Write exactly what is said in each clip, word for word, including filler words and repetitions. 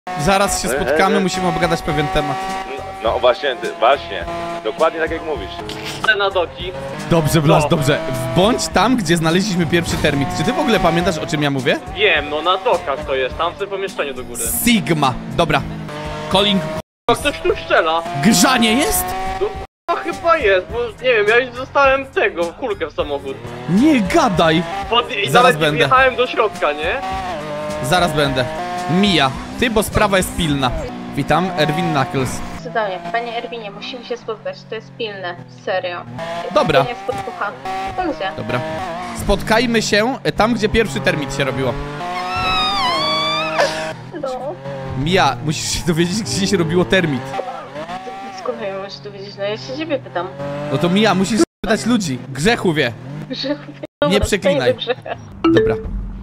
Zaraz się spotkamy, musimy obgadać pewien temat. No, no właśnie, właśnie. Dokładnie tak jak mówisz. Na doki. Dobrze, Blasz, dobrze. Bądź tam, gdzie znaleźliśmy pierwszy termit. Czy ty w ogóle pamiętasz, o czym ja mówię? Wiem, no na dokach to jest, tam w tym pomieszczeniu do góry. Sigma. Dobra. Calling. O, ktoś tu strzela. Grzanie jest? No chyba jest, bo nie wiem, ja już dostałem tego, kulkę w samochód. Nie gadaj. Pod... I Zaraz nawet będę. wjechałem do środka, nie? Zaraz będę. Mija. Ty, bo sprawa jest pilna. Witam, Erwin Knuckles. Cudownie. Panie Erwinie, musimy się spotkać, to jest pilne, serio. Dobra. Nie spotkała. To gdzie? Dobra. Spotkajmy się tam, gdzie pierwszy termit się robiło. No. Mija, musisz się dowiedzieć, gdzie się robiło termit. Skąd ja muszę to wiedzieć? No ja się ciebie pytam. No to Mija, musisz pytać ludzi. Grzechu wie. Grzechu. Nie przeklinaj. do grzecha. Dobra.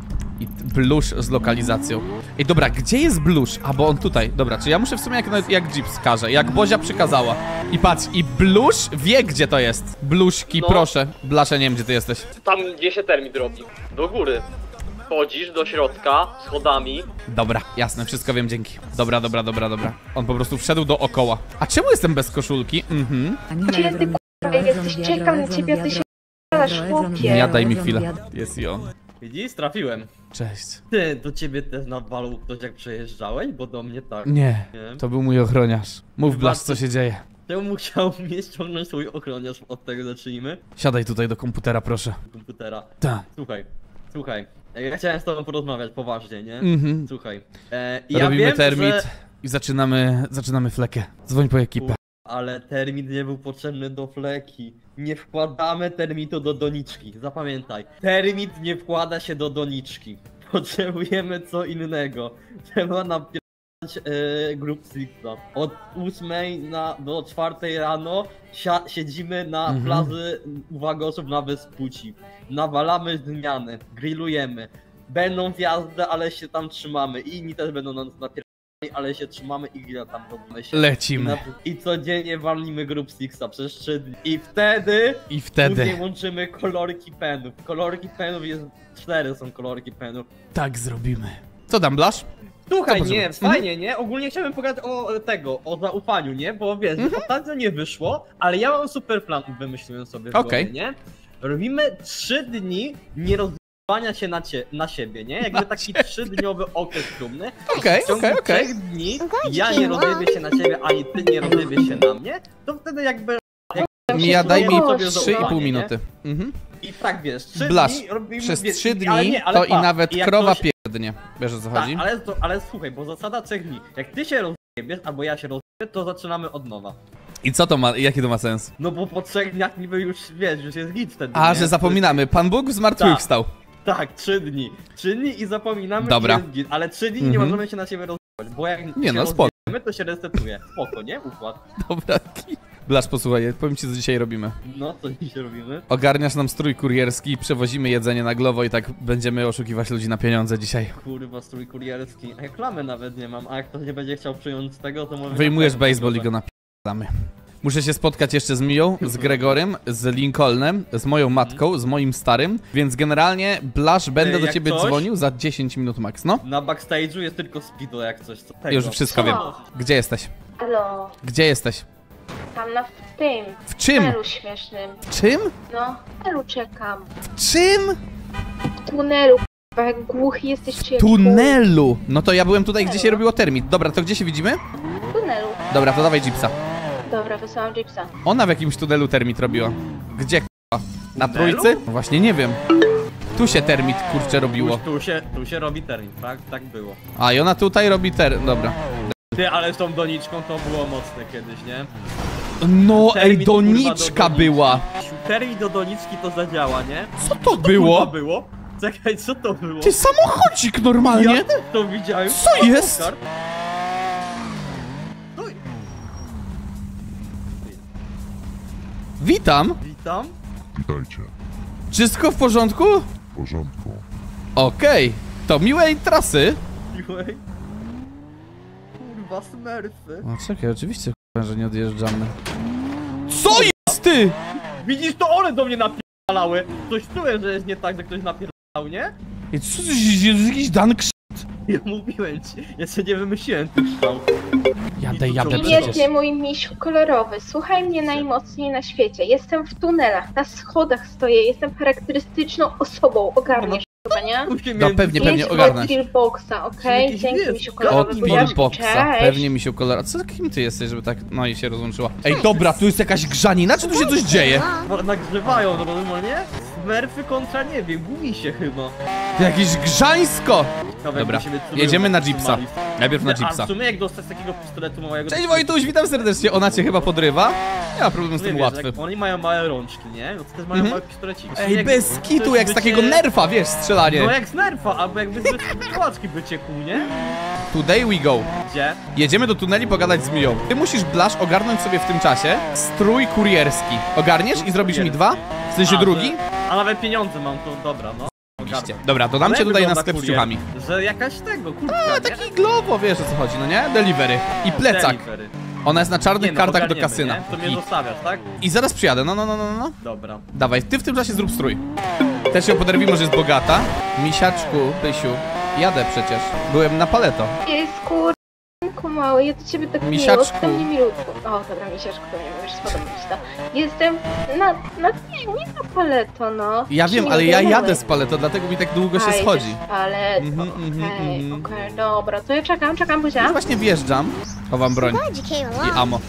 I blusz z lokalizacją. Ej, dobra, gdzie jest blusz? A, bo on tutaj. Dobra, czy ja muszę w sumie jak, jak Jeeps każe, jak Bozia przykazała. I patrz, i blusz wie, gdzie to jest. Bluszki, No. proszę. Blasze, nie wiem, gdzie ty jesteś. Tam gdzie się termit robi. Do góry. Wchodzisz do środka, schodami. Dobra, jasne, wszystko wiem, dzięki. Dobra, dobra, dobra, dobra. On po prostu wszedł dookoła. A czemu jestem bez koszulki? Mhm. Gdzie ty k***a jesteś? Czekam na ciebie, a ty się k***asz, chłopie. Ja daj mi chwilę. Jest i on. Widzisz, trafiłem. Cześć. Ty, do ciebie też nawalał ktoś jak przejeżdżałeś? Bo do mnie tak. Nie, Nie. to był mój ochroniarz. Mów, Blasz, co się dzieje. Czemu musiał mnie ściągnąć swój ochroniarz? Od tego zacznijmy. Siadaj tutaj do komputera, proszę. Komputera. Tak. Słuchaj, słuchaj. Ja chciałem z tobą porozmawiać poważnie, nie? Mhm. Słuchaj. E, ja Robimy wiem, termit że... i zaczynamy, zaczynamy flekę. Dzwoń po ekipę. Ale termit nie był potrzebny do fleki. Nie wkładamy termitu do doniczki. Zapamiętaj. Termit nie wkłada się do doniczki. Potrzebujemy co innego. Trzeba napisać e, Group Sixa. Od ósmej na, do czwartej rano sia, siedzimy na Mhm. plaży uwagosów na Wyspuci. Nawalamy zmiany. Grillujemy. Będą wjazdy, ale się tam trzymamy. I inni też będą nas napierać, ale się trzymamy i grilla tam robimy się. Lecimy. I, na, I codziennie walimy Group Sixa przez trzy dni. I wtedy... I wtedy. Później łączymy kolorki penów. Kolorki penów jest... Cztery są kolorki penów. Tak zrobimy. Co tam, Blasz? Słuchaj, Co nie, potrzeba? fajnie, nie? Ogólnie chciałbym pogadać o tego, o zaufaniu, nie? Bo wiesz, Mhm. ostatnio nie wyszło, ale ja mam super plan, wymyśliłem sobie w Okej. głowie, nie? Robimy trzy dni nierozwijania się na, cie, na siebie, nie? Jakby taki siebie. trzydniowy okres próbny. Okej, W ciągu okej, okej. trzech dni ja nie rozjebię się na ciebie, ani ty nie rozjebiesz się na mnie, to wtedy jakby... Mija, daj mi sobie trzy i pół zaufanie, minuty. Mhm. I tak wiesz, trzy Blasz, dni robimy... przez wiesz, trzy dni ale nie, ale to i pa, nawet jak krowa ktoś- pierdnie. Wiesz, o co Tak, chodzi? ale, to, ale słuchaj, bo zasada trzech dni. Jak ty się rozjebiesz, albo ja się rozjebię, to zaczynamy od nowa. I co to ma, jaki to ma sens? No bo po trzech dniach niby już, wiesz, już jest git wtedy, A, nie? że zapominamy. Pan Bóg zmartwychwstał. Tak, trzy dni. Trzy dni i zapominamy, Dobra. i jest git. Ale trzy dni nie Mhm. możemy się na siebie rozjebiać, bo jak Nie się no, spoko. rozjebiemy, to się resetuje. Spoko, nie? Układ. Dobra. Blasz, posłuchaj, powiem ci, co dzisiaj robimy. No, co dzisiaj robimy? Ogarniasz nam strój kurierski, przewozimy jedzenie na Glovo i tak będziemy oszukiwać ludzi na pieniądze dzisiaj. Kurwa, strój kurierski. Reklamy nawet nie mam, a jak ktoś nie będzie chciał przyjąć z tego, to może... Wyjmujesz na pewno baseball i go napierdamy. Muszę się spotkać jeszcze z Miją, z Gregorem, z Lincolnem, z moją matką, z moim starym, więc generalnie, Blasz, będę Ej, do jak ciebie coś? dzwonił za dziesięć minut max, no. Na backstage'u jest tylko speedo jak coś. Co tego? Już wszystko wiem. Co? Gdzie jesteś? Halo, Gdzie jesteś? tam na w tym. W czym? tunelu śmiesznym. W czym? No, w tunelu czekam. W czym? W tunelu, k***a, jak głuchy jesteś czy jak Tunelu! No to ja byłem tutaj, gdzie się robiło termit. Dobra, to gdzie się widzimy? chuj. W tunelu. Dobra, to dawaj Jeepsa. Dobra, wysyłam Jeepsa. Ona w jakimś tunelu termit robiła. Gdzie k***a? Na Tunelu? trójcy? No właśnie nie wiem. Tu się termit kurczę robiło. Tu, tu, się, tu się robi termin, tak? Tak było. A i ona tutaj robi ter... Dobra. Ty, ale z tą doniczką to było mocne kiedyś, nie? No ej, Termin, kurwa, do doniczka doniczki. była. Termin do doniczki to zadziała, nie? Co to Kurwa było? było? Czekaj, co to było? Ty samochodzik normalnie. Ja też to widziałem. Co Kurwa, jest? Oskar. Stój. Witam. Witam. Witajcie. Wszystko w porządku? W porządku. Okej. To miłej trasy. Miłej. Kurwa, smerfy. O, czekaj, oczywiście k***a, że nie odjeżdżamy. Co jest ty? Widzisz, to one do mnie napierdalały. Coś czułem, że jest nie tak, że ktoś napierdalał, nie? Ej, co to jest jakiś dank? Ja mówiłem ci, jeszcze nie wymyśliłem tych szał. Jadę, jadę Dobrze. przecież. Jedzie mój misiu kolorowy, słuchaj mnie najmocniej na świecie. Jestem w tunelach, na schodach stoję, jestem charakterystyczną osobą. Ogarniesz chyba, nie? No pewnie, pewnie Jedź ogarnę. od Drillboxa, okej? Jakiś Dzięki wiesz, misiu Od kolorowy, buziaczku, Pillboxa, cześć. pewnie mi się kolora. Co kim ty jesteś, żeby tak, no i się rozłączyła. Ej, dobra, tu jest jakaś grzanina, czy tu się coś dzieje? Bo nagrzewają normalnie? Smerfy kontra, nie wiem, gumi się chyba. To jakieś grzańsko! Ciekawe, Dobra, jakby się wycofywał jedziemy na z Jeepsa. Somali. Najpierw na A Jeepsa. w sumie jak dostać takiego pistoletu małego... Cześć Wojtuś, witam serdecznie. Ona cię chyba podrywa? Nie ma problemu z Nie tym wiesz, łatwy. jak oni mają małe rączki, nie? No to też mają Mhm. małe pistoleciki. Ej, Jak- bez to kitu, jest jak z bycie- takiego nerfa, wiesz, strzelanie. No jak z nerfa, albo jakby z płaczki by ciekł, nie? Today we go. Gdzie? Jedziemy do tuneli pogadać z Miją. Ty musisz, Blasz, ogarnąć sobie w tym czasie strój kurierski. Ogarniesz i zrobisz mi dwa? W sensie A, drugi? Że, a nawet pieniądze mam, to dobra, no. Oczywiście. Dobra, dodam Ale cię tutaj na wygląda sklep z kurier, ciuchami. Że jakaś tego, kurczę, A, taki globo, wiesz o co chodzi, no nie? Delivery. I plecak. Ona jest na czarnych Nie, no, kartach do ogarniemy, kasyna. nie? To mnie I, zostawiasz, tak? I zaraz przyjadę, no, no, no, no, no. Dobra. Dawaj, ty w tym czasie zrób strój. Też ją poderwimy, że jest bogata. Misiaczku, Pysiu, jadę przecież. Byłem na Paleto. Jest kurku mały, ja do ciebie tak Misiaczku. miło, to mnie milutko. O, dobra, misiaczku, to mnie możesz spodobać to. Jestem na, na, nie, nie na Paleto, no. Ja wiem, Nie ale ja wiem, jadę z Paleto, dlatego mi tak długo się A, schodzi. jedziesz w Paleto, Mhm, okej, mhm, mhm. okej, dobra, to ja czekam, czekam, Buzia. Już właśnie wjeżdżam. Chowam broń i ammo.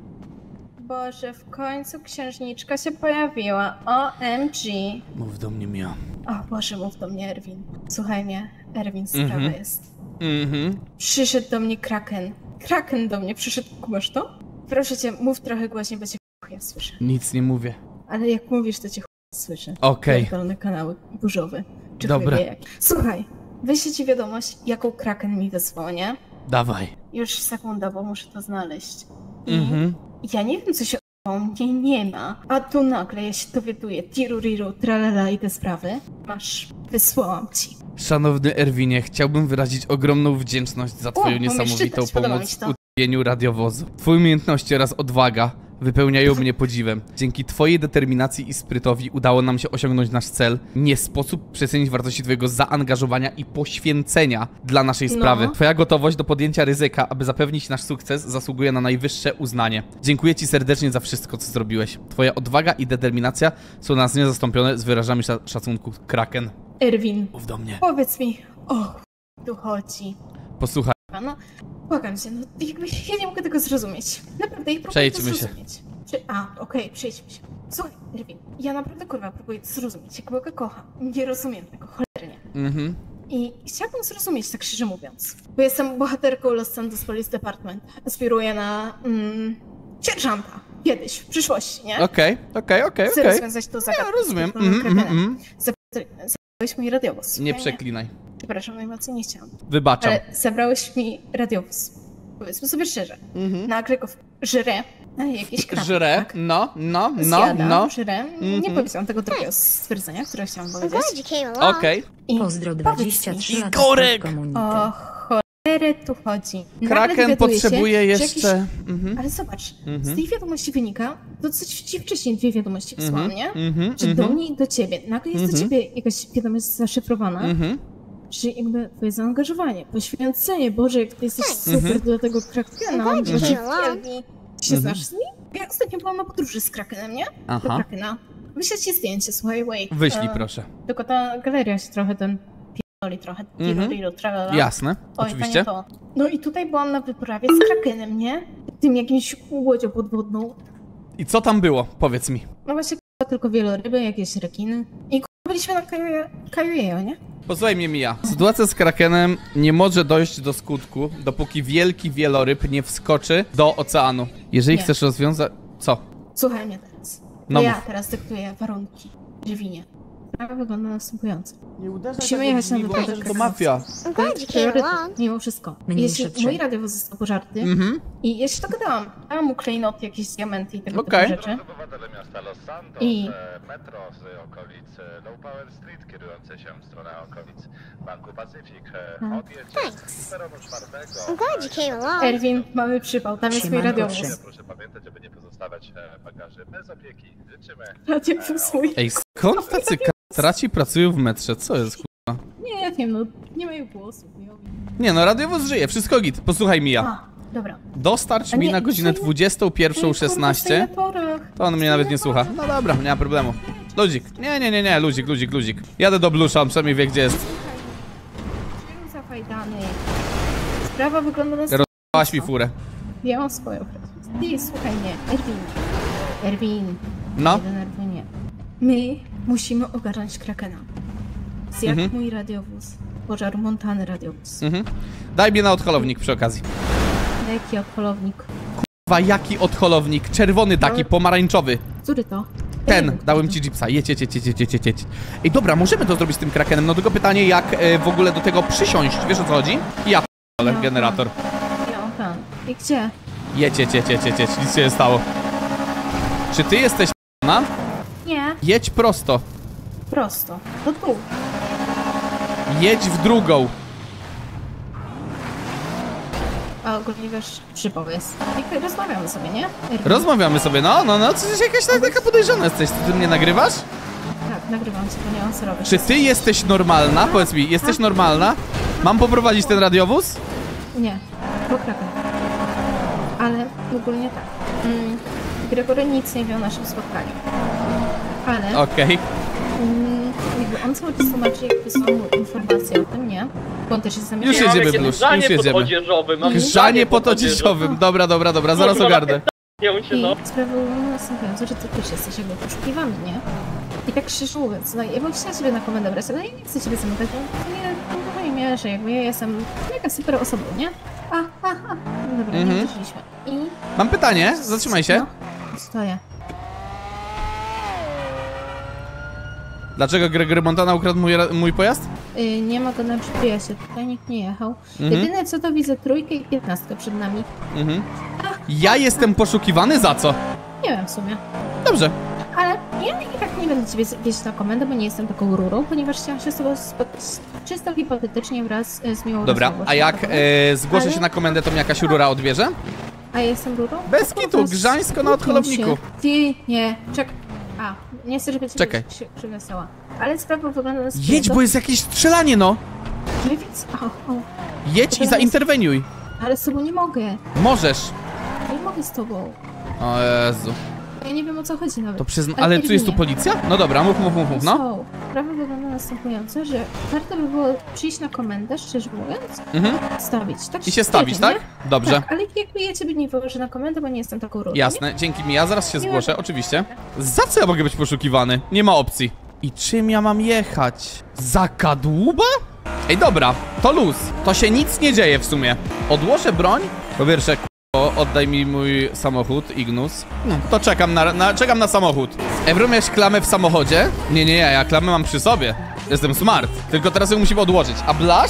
Boże, w końcu księżniczka się pojawiła, O M G. Mów do mnie, Mia. O Boże, mów do mnie, Erwin. Słuchaj mnie, Erwin, sprawa Mhm. jest. Mhm. Przyszedł do mnie Kraken. Kraken do mnie przyszedł, kumasz to? Proszę cię, mów trochę głośniej, bo cię ja słyszę. Nic nie mówię. Ale jak mówisz, to cię słyszę. Okej. Pierdolne kanały burzowe. Czy Dobra. chuj wie jakie. Słuchaj, wyślę ci wiadomość, jaką Kraken mi wysłał, nie? Dawaj. Już sekunda, bo muszę to znaleźć. I Mhm. ja nie wiem, co się o mnie nie ma. A tu nagle ja się dowiaduję, tiruriru, tralala i te sprawy. Masz, wysłałam ci. Szanowny Erwinie, chciałbym wyrazić ogromną wdzięczność za twoją umiem niesamowitą czytać, podoba mi pomoc się w to. utrudnieniu radiowozu. Twoje umiejętności oraz odwaga wypełniają mnie podziwem. Dzięki twojej determinacji i sprytowi udało nam się osiągnąć nasz cel. Nie sposób przecenić wartości twojego zaangażowania i poświęcenia dla naszej No. sprawy. Twoja gotowość do podjęcia ryzyka, aby zapewnić nasz sukces, zasługuje na najwyższe uznanie. Dziękuję ci serdecznie za wszystko, co zrobiłeś. Twoja odwaga i determinacja są dla nas niezastąpione. Z wyrażami sza- szacunku, Kraken. Erwin, Mów do mnie. powiedz mi, o ch- tu chodzi. Posłuchaj. No, błagam cię, no jakby ja nie mogę tego zrozumieć. Naprawdę, ja próbuję Przejdźmy to się. zrozumieć. Prze a, okej, przejdźmy się. Słuchaj, Erwin, ja naprawdę kurwa próbuję to zrozumieć. Jak go kocham, nie rozumiem tego, cholernie. Mhm. I chciałabym zrozumieć, tak szczerze mówiąc. Bo jestem bohaterką Los Santos Police Department. Aspiruję na mm, sierżanta. Kiedyś, w przyszłości, nie? Okej, okej, okej, Chcę okej. rozwiązać to zagadkę. Ja z rozumiem. pierdolonym Mhm, mhm, kretenem. mhm. Zabrałeś mój radiowóz. Nie Fajnie. przeklinaj. Przepraszam, najmocniej nie chciałam. Wybaczam. Ale zabrałeś mi radiowóz. Powiedzmy sobie szczerze. Mhm. Nagle go żre. Jakieś kraty, Żre, tak? no, no, no, Zjada, no. żre. Nie Mhm. powiedziałam tego drugiego stwierdzenia, które chciałam powiedzieć. Okej. I Pozdro powiedz dwadzieścia mi, trzy lata Igorek! komunity. o cholerę tu chodzi. Nagle Kraken dowiaduję potrzebuje się, że jeszcze... Jakiś... Mhm. Ale zobacz, Mhm. z tej wiadomości wynika, to co ci wcześniej dwie wiadomości wysłałam, nie? Mhm, Że do mhm, mnie i do ciebie. Nagle jest do Mhm. ciebie jakaś wiadomość zaszyfrowana, mhm. czyli jakby twoje zaangażowanie, poświęcenie. Boże, jak ty jesteś super Mhm. dla tego Krakena, Chodź, bo cię Kayla. wielbi. Się Mhm. znasz z nim? Ja ostatnio byłam na podróży z Krakenem, nie? Do Aha. Krakena. Wyślę ci zdjęcie, słuchaj, wait. Wyślij E, proszę. Tylko ta galeria się trochę ten pierdoli trochę. Mhm. Tiro, tralala. Jasne, Oj, oczywiście. panie to. No i tutaj byłam na wyprawie z Krakenem, nie? Tym jakimś łodzią podwodną. I co tam było? Powiedz mi. No właśnie k***a, tylko wieloryby, jakieś rekiny. I k***a, byliśmy na Kaju- Kajujejo, nie? Posłuchaj mnie, Mija. Sytuacja z Krakenem nie może dojść do skutku, dopóki wielki wieloryb nie wskoczy do oceanu. Jeżeli Nie. chcesz rozwiązać... Co? Słuchaj mnie teraz. No ja mów. teraz dyktuję warunki. Żywinie. Sprawa wygląda następująco. Nie uderzaj Musimy jechać na wyprawę to Krakena. mafia. To jest priorytet, mimo wszystko. Mniejsze Jeśli trzy. mój radiowóz został pożarty Mhm. i ja się dogadałam, dałam mu klejnoty, jakieś diamenty i tego Okej. typu rzeczy. Obywatele miasta Los Santos, I- e, metro z okolic e, Low Power Street kierujące się w stronę okolic Banku Pacyfik. E, Mhm. Odjedź Thanks. z peronu czwartego. I'm glad you came along. Erwin, mamy przypał, tam jest mój Siemanko, radiowóz. trzy. Proszę pamiętać, żeby nie pozostawiać e, bagaży bez opieki. Życzymy. Radiowóz mój. Ej, skąd tacy kastraci pracują w metrze? Co jest, kurwa? Nie wiem, no Nie mają głosów, nie mają... Nie no, radiowóz żyje, wszystko git. Posłuchaj, Mija. A, dobra. Dostarcz A mi nie, na godzinę co? dwudziestą pierwszą szesnaście. To on mnie nawet nie słucha. No dobra, nie ma problemu. Luzik. Nie, nie, nie, nie, luzik, luzik, luzik. Jadę do Blusza, on przynajmniej wie, gdzie jest. Słuchaj, zafajdany. Sprawa wygląda na... Rozwałaś mi furę. Ja mam swoją fragment. Ty, słuchaj mnie, Erwin. Erwin. No. Nie denerwuj mnie. My musimy ogarnąć Krakena. Zjadł Mhm. mój radiowóz. Pożar montany radiowóz. Mhm. Daj mnie na odholownik przy okazji. Jaki odholownik? Kurwa, jaki odholownik? Czerwony taki, Ale- pomarańczowy. Który to? Ja nie Ten, wiem, dałem który ci jeepsa. Jedź, jedź, jedź, jedź, jedź, jedź, jedź. Ej, dobra, możemy to zrobić z tym Krakenem, no tylko pytanie, jak e, w ogóle do tego przysiąść, wiesz o co chodzi? Ja p***ale Ja generator. to. Ja mam plan. I gdzie? Jedź, jedź, jedź, jedź, jedź, jedź, nic się nie stało. Czy ty jesteś p***na? Nie, Jedź prosto. prosto. To tu. Jedź w drugą. A ogólnie wiesz, przypał jest. I rozmawiamy sobie, nie? Erwin. Rozmawiamy sobie, no, no, no, coś jakaś tak- taka podejrzana jesteś, ty mnie nagrywasz? Tak, nagrywam cię, to nie mam co robić. Czy ty jesteś normalna? Powiedz mi, jesteś normalna? Mam poprowadzić ten radiowóz? Nie, po Kraken. Ale ogólnie tak. Mm, Gregory nic nie wie o naszym spotkaniu. Ale Okej. mm, jakby on cały czas tłumaczy, jakby są mu informacje o tym, nie? Bo on też jest Już zamierzony. jedziemy, Blusz, już jedziemy. Podzieżowy, mam Grzanie po odzieżowym. Dobra, dobra, dobra, zaraz ogarnę. Nie się, I no. sprawa była następująca, że ty też jesteś jakby poszukiwany, nie? I tak szczerze mówiąc, no ja bym chciała ciebie na komendę brać, ale ja nie chcę ciebie zamykać, bo nie, w mojej mierze, jakby ja jestem mega super osobą, nie? A, a, a. No dobra, Mhm. nie doszliśmy. I... Mam pytanie, zatrzymaj się. No, stoję. Dlaczego Gregory Montana ukradł mój, ra- mój pojazd? Y, nie ma go na G P S-ie, tutaj nikt nie jechał. Mhm. Jedyne co to widzę trójkę i piętnastkę przed nami. Mhm. Ja jestem poszukiwany za co? Nie wiem w sumie. Dobrze. Ale ja i tak nie będę ciebie wieść na komendę, bo nie jestem taką rurą, ponieważ chciałam się z tobą spotkać czysto hipotetycznie wraz e, z miłą Dobra, rozmową. a jak e, zgłoszę Ale- się na komendę, to mnie jakaś rura odbierze? A ja jestem rurą? Bez To kitu, was grzańsko na kłócą odholowniku. się. Ty, nie, czekaj. A, nie chcę, żeby cię Czekaj. krzy- przywiesała. Ale sprawa wygląda następująco. Jedź, bo jest jakieś strzelanie, no! Nie więc... O, o. Jedź i zainterweniuj. Ale z tobą nie mogę. Możesz. Nie mogę z tobą. O Jezu. Ja nie wiem o co chodzi nawet. To przyzna... Ale tu jest tu Erwinie. policja? No dobra, mów, mów, mów, mów, no. So, sprawa wygląda następująco, że warto by było przyjść na komendę, szczerze mówiąc, Mhm. stawić, tak? I się stawić, szczerze, tak? nie? Dobrze. Tak, ale jakby ja ciebie nie wyłożę na komendę, bo nie jestem taką rurą. Jasne, dzięki mi, ja zaraz się Miłego. zgłoszę, oczywiście. Za co ja mogę być poszukiwany? Nie ma opcji. I czym ja mam jechać? Za kadłuba? Ej, dobra, to luz. To się nic nie dzieje w sumie. Odłożę broń. Po pierwsze, k***o, oddaj mi mój samochód, Ignus. No, to czekam na, na, czekam na samochód. Ebro, miałeś klamę w samochodzie? Nie, nie, ja, ja klamę mam przy sobie. Jestem smart. Tylko teraz ją musimy odłożyć. A Blasz?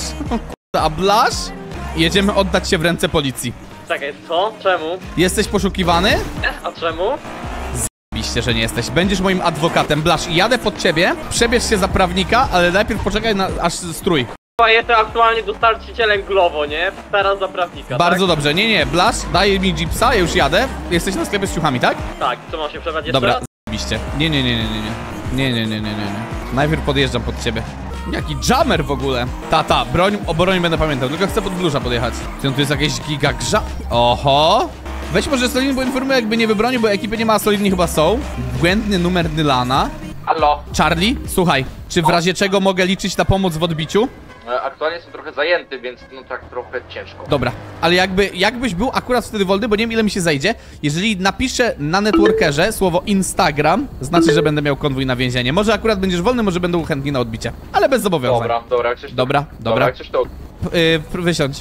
A Blasz? Jedziemy oddać się w ręce policji. Czekaj, co? Czemu? Jesteś poszukiwany? A czemu? Oczywiście, że nie jesteś. Będziesz moim adwokatem. Blasz, jadę pod ciebie, przebierz się za prawnika, ale najpierw poczekaj na aż strój. Chyba jestem aktualnie dostarczycielem Glovo, nie? Teraz za prawnika, Bardzo dobrze. Nie, nie, Blasz, daj mi jeepsa, ja już jadę. Jesteś na sklepie z ciuchami, tak? tak? Tak, co mam się przebrać jeszcze Dobra, raz? zajebiście. Nie, nie, nie, nie, nie, nie. Nie, nie, nie, nie, nie, nie. Najpierw podjeżdżam pod ciebie. Jaki jammer w ogóle. Tata, broń, o broń będę pamiętał, tylko chcę pod Blusza podjechać. Ty, no tu jest jakieś giga grza... Oho! Weź może Solidny, bo informuję, jakby nie wybroni, bo ekipy nie ma, a Solidni chyba są. Błędny numer Nylana. Halo, Charlie, słuchaj, czy w razie czego mogę liczyć na pomoc w odbiciu? e, aktualnie jestem trochę zajęty, więc no tak trochę ciężko. Dobra, ale jakby, jakbyś był akurat wtedy wolny, bo nie wiem ile mi się zajdzie, jeżeli napiszę na networkerze słowo Instagram, znaczy, że będę miał konwój na więzienie. Może akurat będziesz wolny, może będą chętni na odbicie, ale bez zobowiązań. Dobra, dobra, jak coś to... Dobra, dobra. jak coś to... P- y, wysiądź.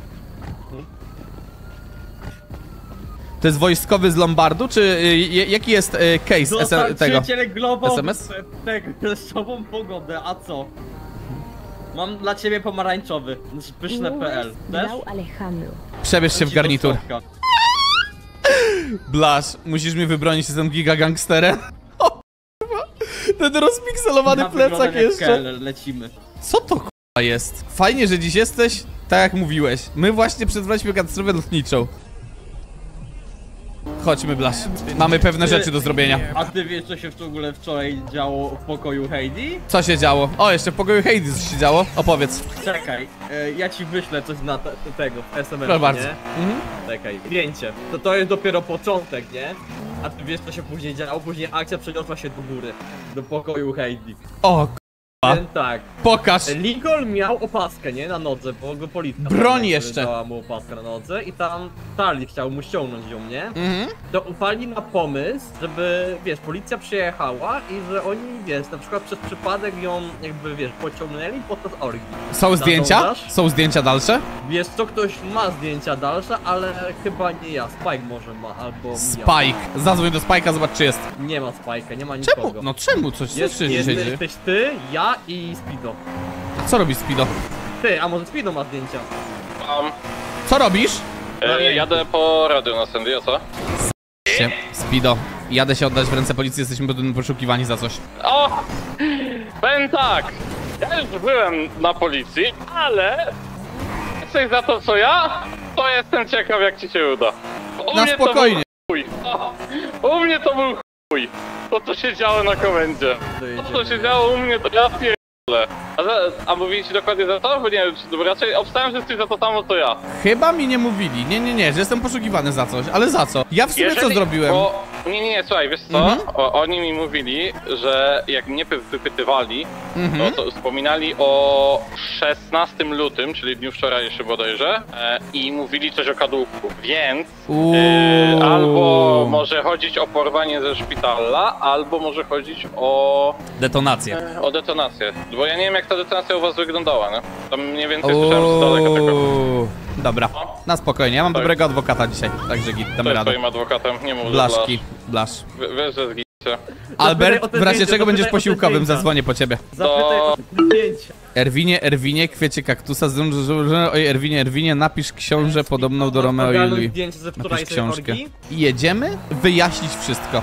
To jest wojskowy z Lombardu, czy y, j- jaki jest y, case S- tego? Dostarczyciel Glovo S M S? tego, deszczową pogodę, a co? Mam dla ciebie pomarańczowy, znaczy pyszne kropka p l. Też? Grał Alejandro. Przebierz się w garnitur. Blasz, musisz mnie wybronić, jestem giga gangsterem. O kurwa, ten rozpikselowany plecak jeszcze. Lecimy. Co to kurwa jest? Fajnie, że dziś jesteś, tak jak mówiłeś. My właśnie przetrwaliśmy katastrofę lotniczą. Chodźmy, Blasz. Mamy pewne rzeczy do zrobienia. A ty wiesz, co się w ogóle wczoraj działo w pokoju Heidi? Co się działo? O, jeszcze w pokoju Heidi coś się działo. Opowiedz. Czekaj, e, ja ci wyślę coś na te, tego w S M S, Proszę bardzo. nie? Mhm. Czekaj, zdjęcie. To to jest dopiero początek, nie? A ty wiesz, co się później działo? Później akcja przeniosła się do góry. Do pokoju Heidi. O, A? Więc tak, pokaż. Lincoln miał opaskę, nie? Na nodze, bo go policja Broń tam, jeszcze. dała mu opaskę na nodze i tam Tali chciał mu ściągnąć ją, nie? Mhm. To ufali na pomysł, żeby, wiesz, policja przyjechała i że oni, wiesz, na przykład przez przypadek ją, jakby, wiesz, pociągnęli podczas orgii. Są zdjęcia? Nadążasz? Są zdjęcia dalsze? Wiesz co, ktoś ma zdjęcia dalsze, ale chyba nie ja. Spike może ma, albo Spike. Zadzwoń do Spike'a, zobacz czy jest. ja. Nie ma Spike'a, nie ma Czemu? nikogo. No czemu? Coś co jest, się jest, dzisiaj dzieje? jesteś ty, ja i Speedo. Co robi Speedo? Ty, a może Speedo ma zdjęcia? Mam. Co robisz? E, jadę po radio na Sandy, a co? Się. Speedo. Jadę się oddać w ręce policji, jesteśmy potem poszukiwani za coś. O! Powiem tak. Ja już byłem na policji, ale... Jesteś za to co ja? To jestem ciekaw jak ci się uda. U Na mnie spokojnie. To był chuj. O, u mnie to był chuj. To co się działo na komendzie. To co się działo u mnie to ja pierdolę. A, za, a mówili ci dokładnie za to? Bo nie wiem, czy raczej obstałem, że jesteś za to samo co ja. Chyba mi nie mówili. Nie, nie, nie, że jestem poszukiwany za coś. Ale za co? Ja w sumie co zrobiłem? Bo, nie, nie, nie, słuchaj, wiesz co? Mhm. O, oni mi mówili, że jak mnie py- wypytywali, Mhm. to, to wspominali o szesnastym lutym, czyli dniu wczorajszym bodajże, e, i mówili coś o kadłubku, więc Uuu. e, albo może chodzić o porwanie ze szpitala, albo może chodzić o, Detonację. e, o detonację. Bo ja nie wiem jak ta detonacja u was wyglądała, no? Tam mniej więcej słyszałem z daleka tego. Uuu. Dobra, na spokojnie. Ja mam Tak. dobrego adwokata dzisiaj, także git, To damy jest radę. twoim adwokatem, nie mów, że Blaszki, blasz. Blasz. Wiesz, że zgicie. Albert, o te w razie zdjęcia, czego będziesz zapytaj o te posiłkowym, zdjęcia. zadzwonię po ciebie. Zapytaj o te zdjęcia. Erwinie, Erwinie, kwiecie kaktusa, zdąży, że, że, oj, Erwinie, Erwinie, napisz książę podobną do Romeo i Ogarnąć Julii. zdjęcie ze Napisz wczorajszej książkę. orgii? I jedziemy wyjaśnić wszystko.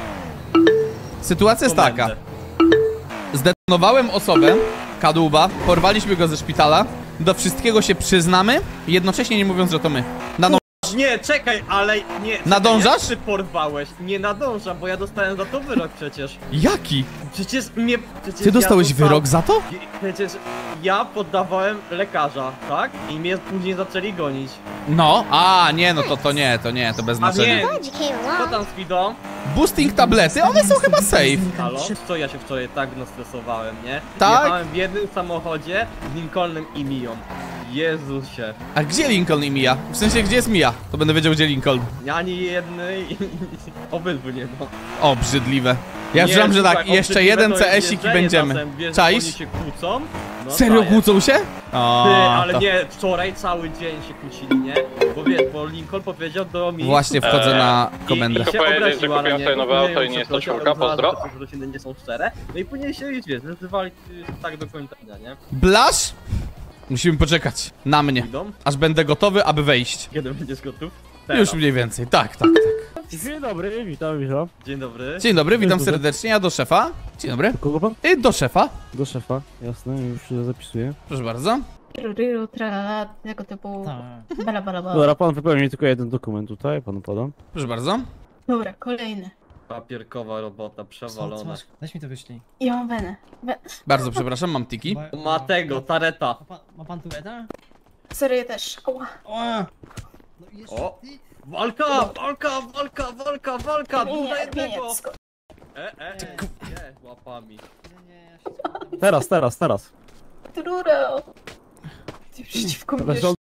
Sytuacja jest taka. Komendę. Zdetonowałem osobę, kadłuba, porwaliśmy go ze szpitala, do wszystkiego się przyznamy, jednocześnie nie mówiąc, że to my. Na no... Nie, czekaj, ale nie. czekaj, Nadążasz? jak ty porwałeś? Nie nadążam, bo ja dostałem za to wyrok przecież. Jaki? Przecież mnie. Przecież Ty dostałeś ja dostałem- wyrok za to? Przecież ja poddawałem lekarza, tak? I mnie później zaczęli gonić. No, a nie, no to to nie, to nie, to bez A znaczenia. nie, Glad you came co along. tam Speedo? Boosting tablety, one są chyba safe. Halo? Co ja się wczoraj tak nastresowałem, nie? Tak? Jechałem w jednym samochodzie z Lincolnem i Miją. Jezusie. A gdzie Lincoln i Mia? W sensie, gdzie jest Mia? To będę wiedział, gdzie Lincoln. Ani jednej, obydwu nie ma. O, brzydliwe. Ja Nie, wziąłem, że tak, słuchaj, i jeszcze obrzydliwe jeden to jest C S-ik i jeżdżenie będziemy. czasem, wiesz, że Czaisz? Oni się kłócą. No, Serio daję. kłócą się? O, Ty, ale to... nie, wczoraj cały dzień się kłócili, nie? Bo wiesz, bo Lincoln powiedział do mnie... Właśnie wchodzę Eee, na I, komendę. i się Tylko powiedzieć, że obraziła na kupiłem niego, sobie nowe później auto ją i nie jest to przeprosiła, czwórka, uznała, pozdro. że te przeprosiny nie są szczere. No i później się, wiesz, nazywali tak do końca dnia, nie? Blasz? Musimy poczekać na mnie, Idą? aż będę gotowy, aby wejść. Kiedy będziesz gotów? Już mniej więcej, tak, tak, tak. Dzień dobry, witam, witam. Dzień dobry. Dzień dobry, witam Dzień dobry. serdecznie, ja do szefa. Dzień dobry. Kogo pan? I do szefa, Do szefa, jasne, już się zapisuję. proszę bardzo. Ryru, tralala, tego typu bala bala bala. Dobra, pan wypełni mi tylko jeden dokument tutaj, panu podam. Proszę bardzo. Dobra, kolejny. Papierkowa robota, przewalona. Weź mi to wyślij. Ja mam wenę. We... Bardzo przepraszam, mam tiki. Ma tego, tareta. Ma pan, ma pan tu beta? Sorry, ja też. Ała. O! No i jeszcze O. ty. Walka, walka, walka, walka, walka, dwóch na Nie, jednego. nie, sko- E, e, nie, łapami. Nie, nie, ja się spotkam. Teraz, teraz, teraz. Truro. Ty przeciwko mnie. Teraz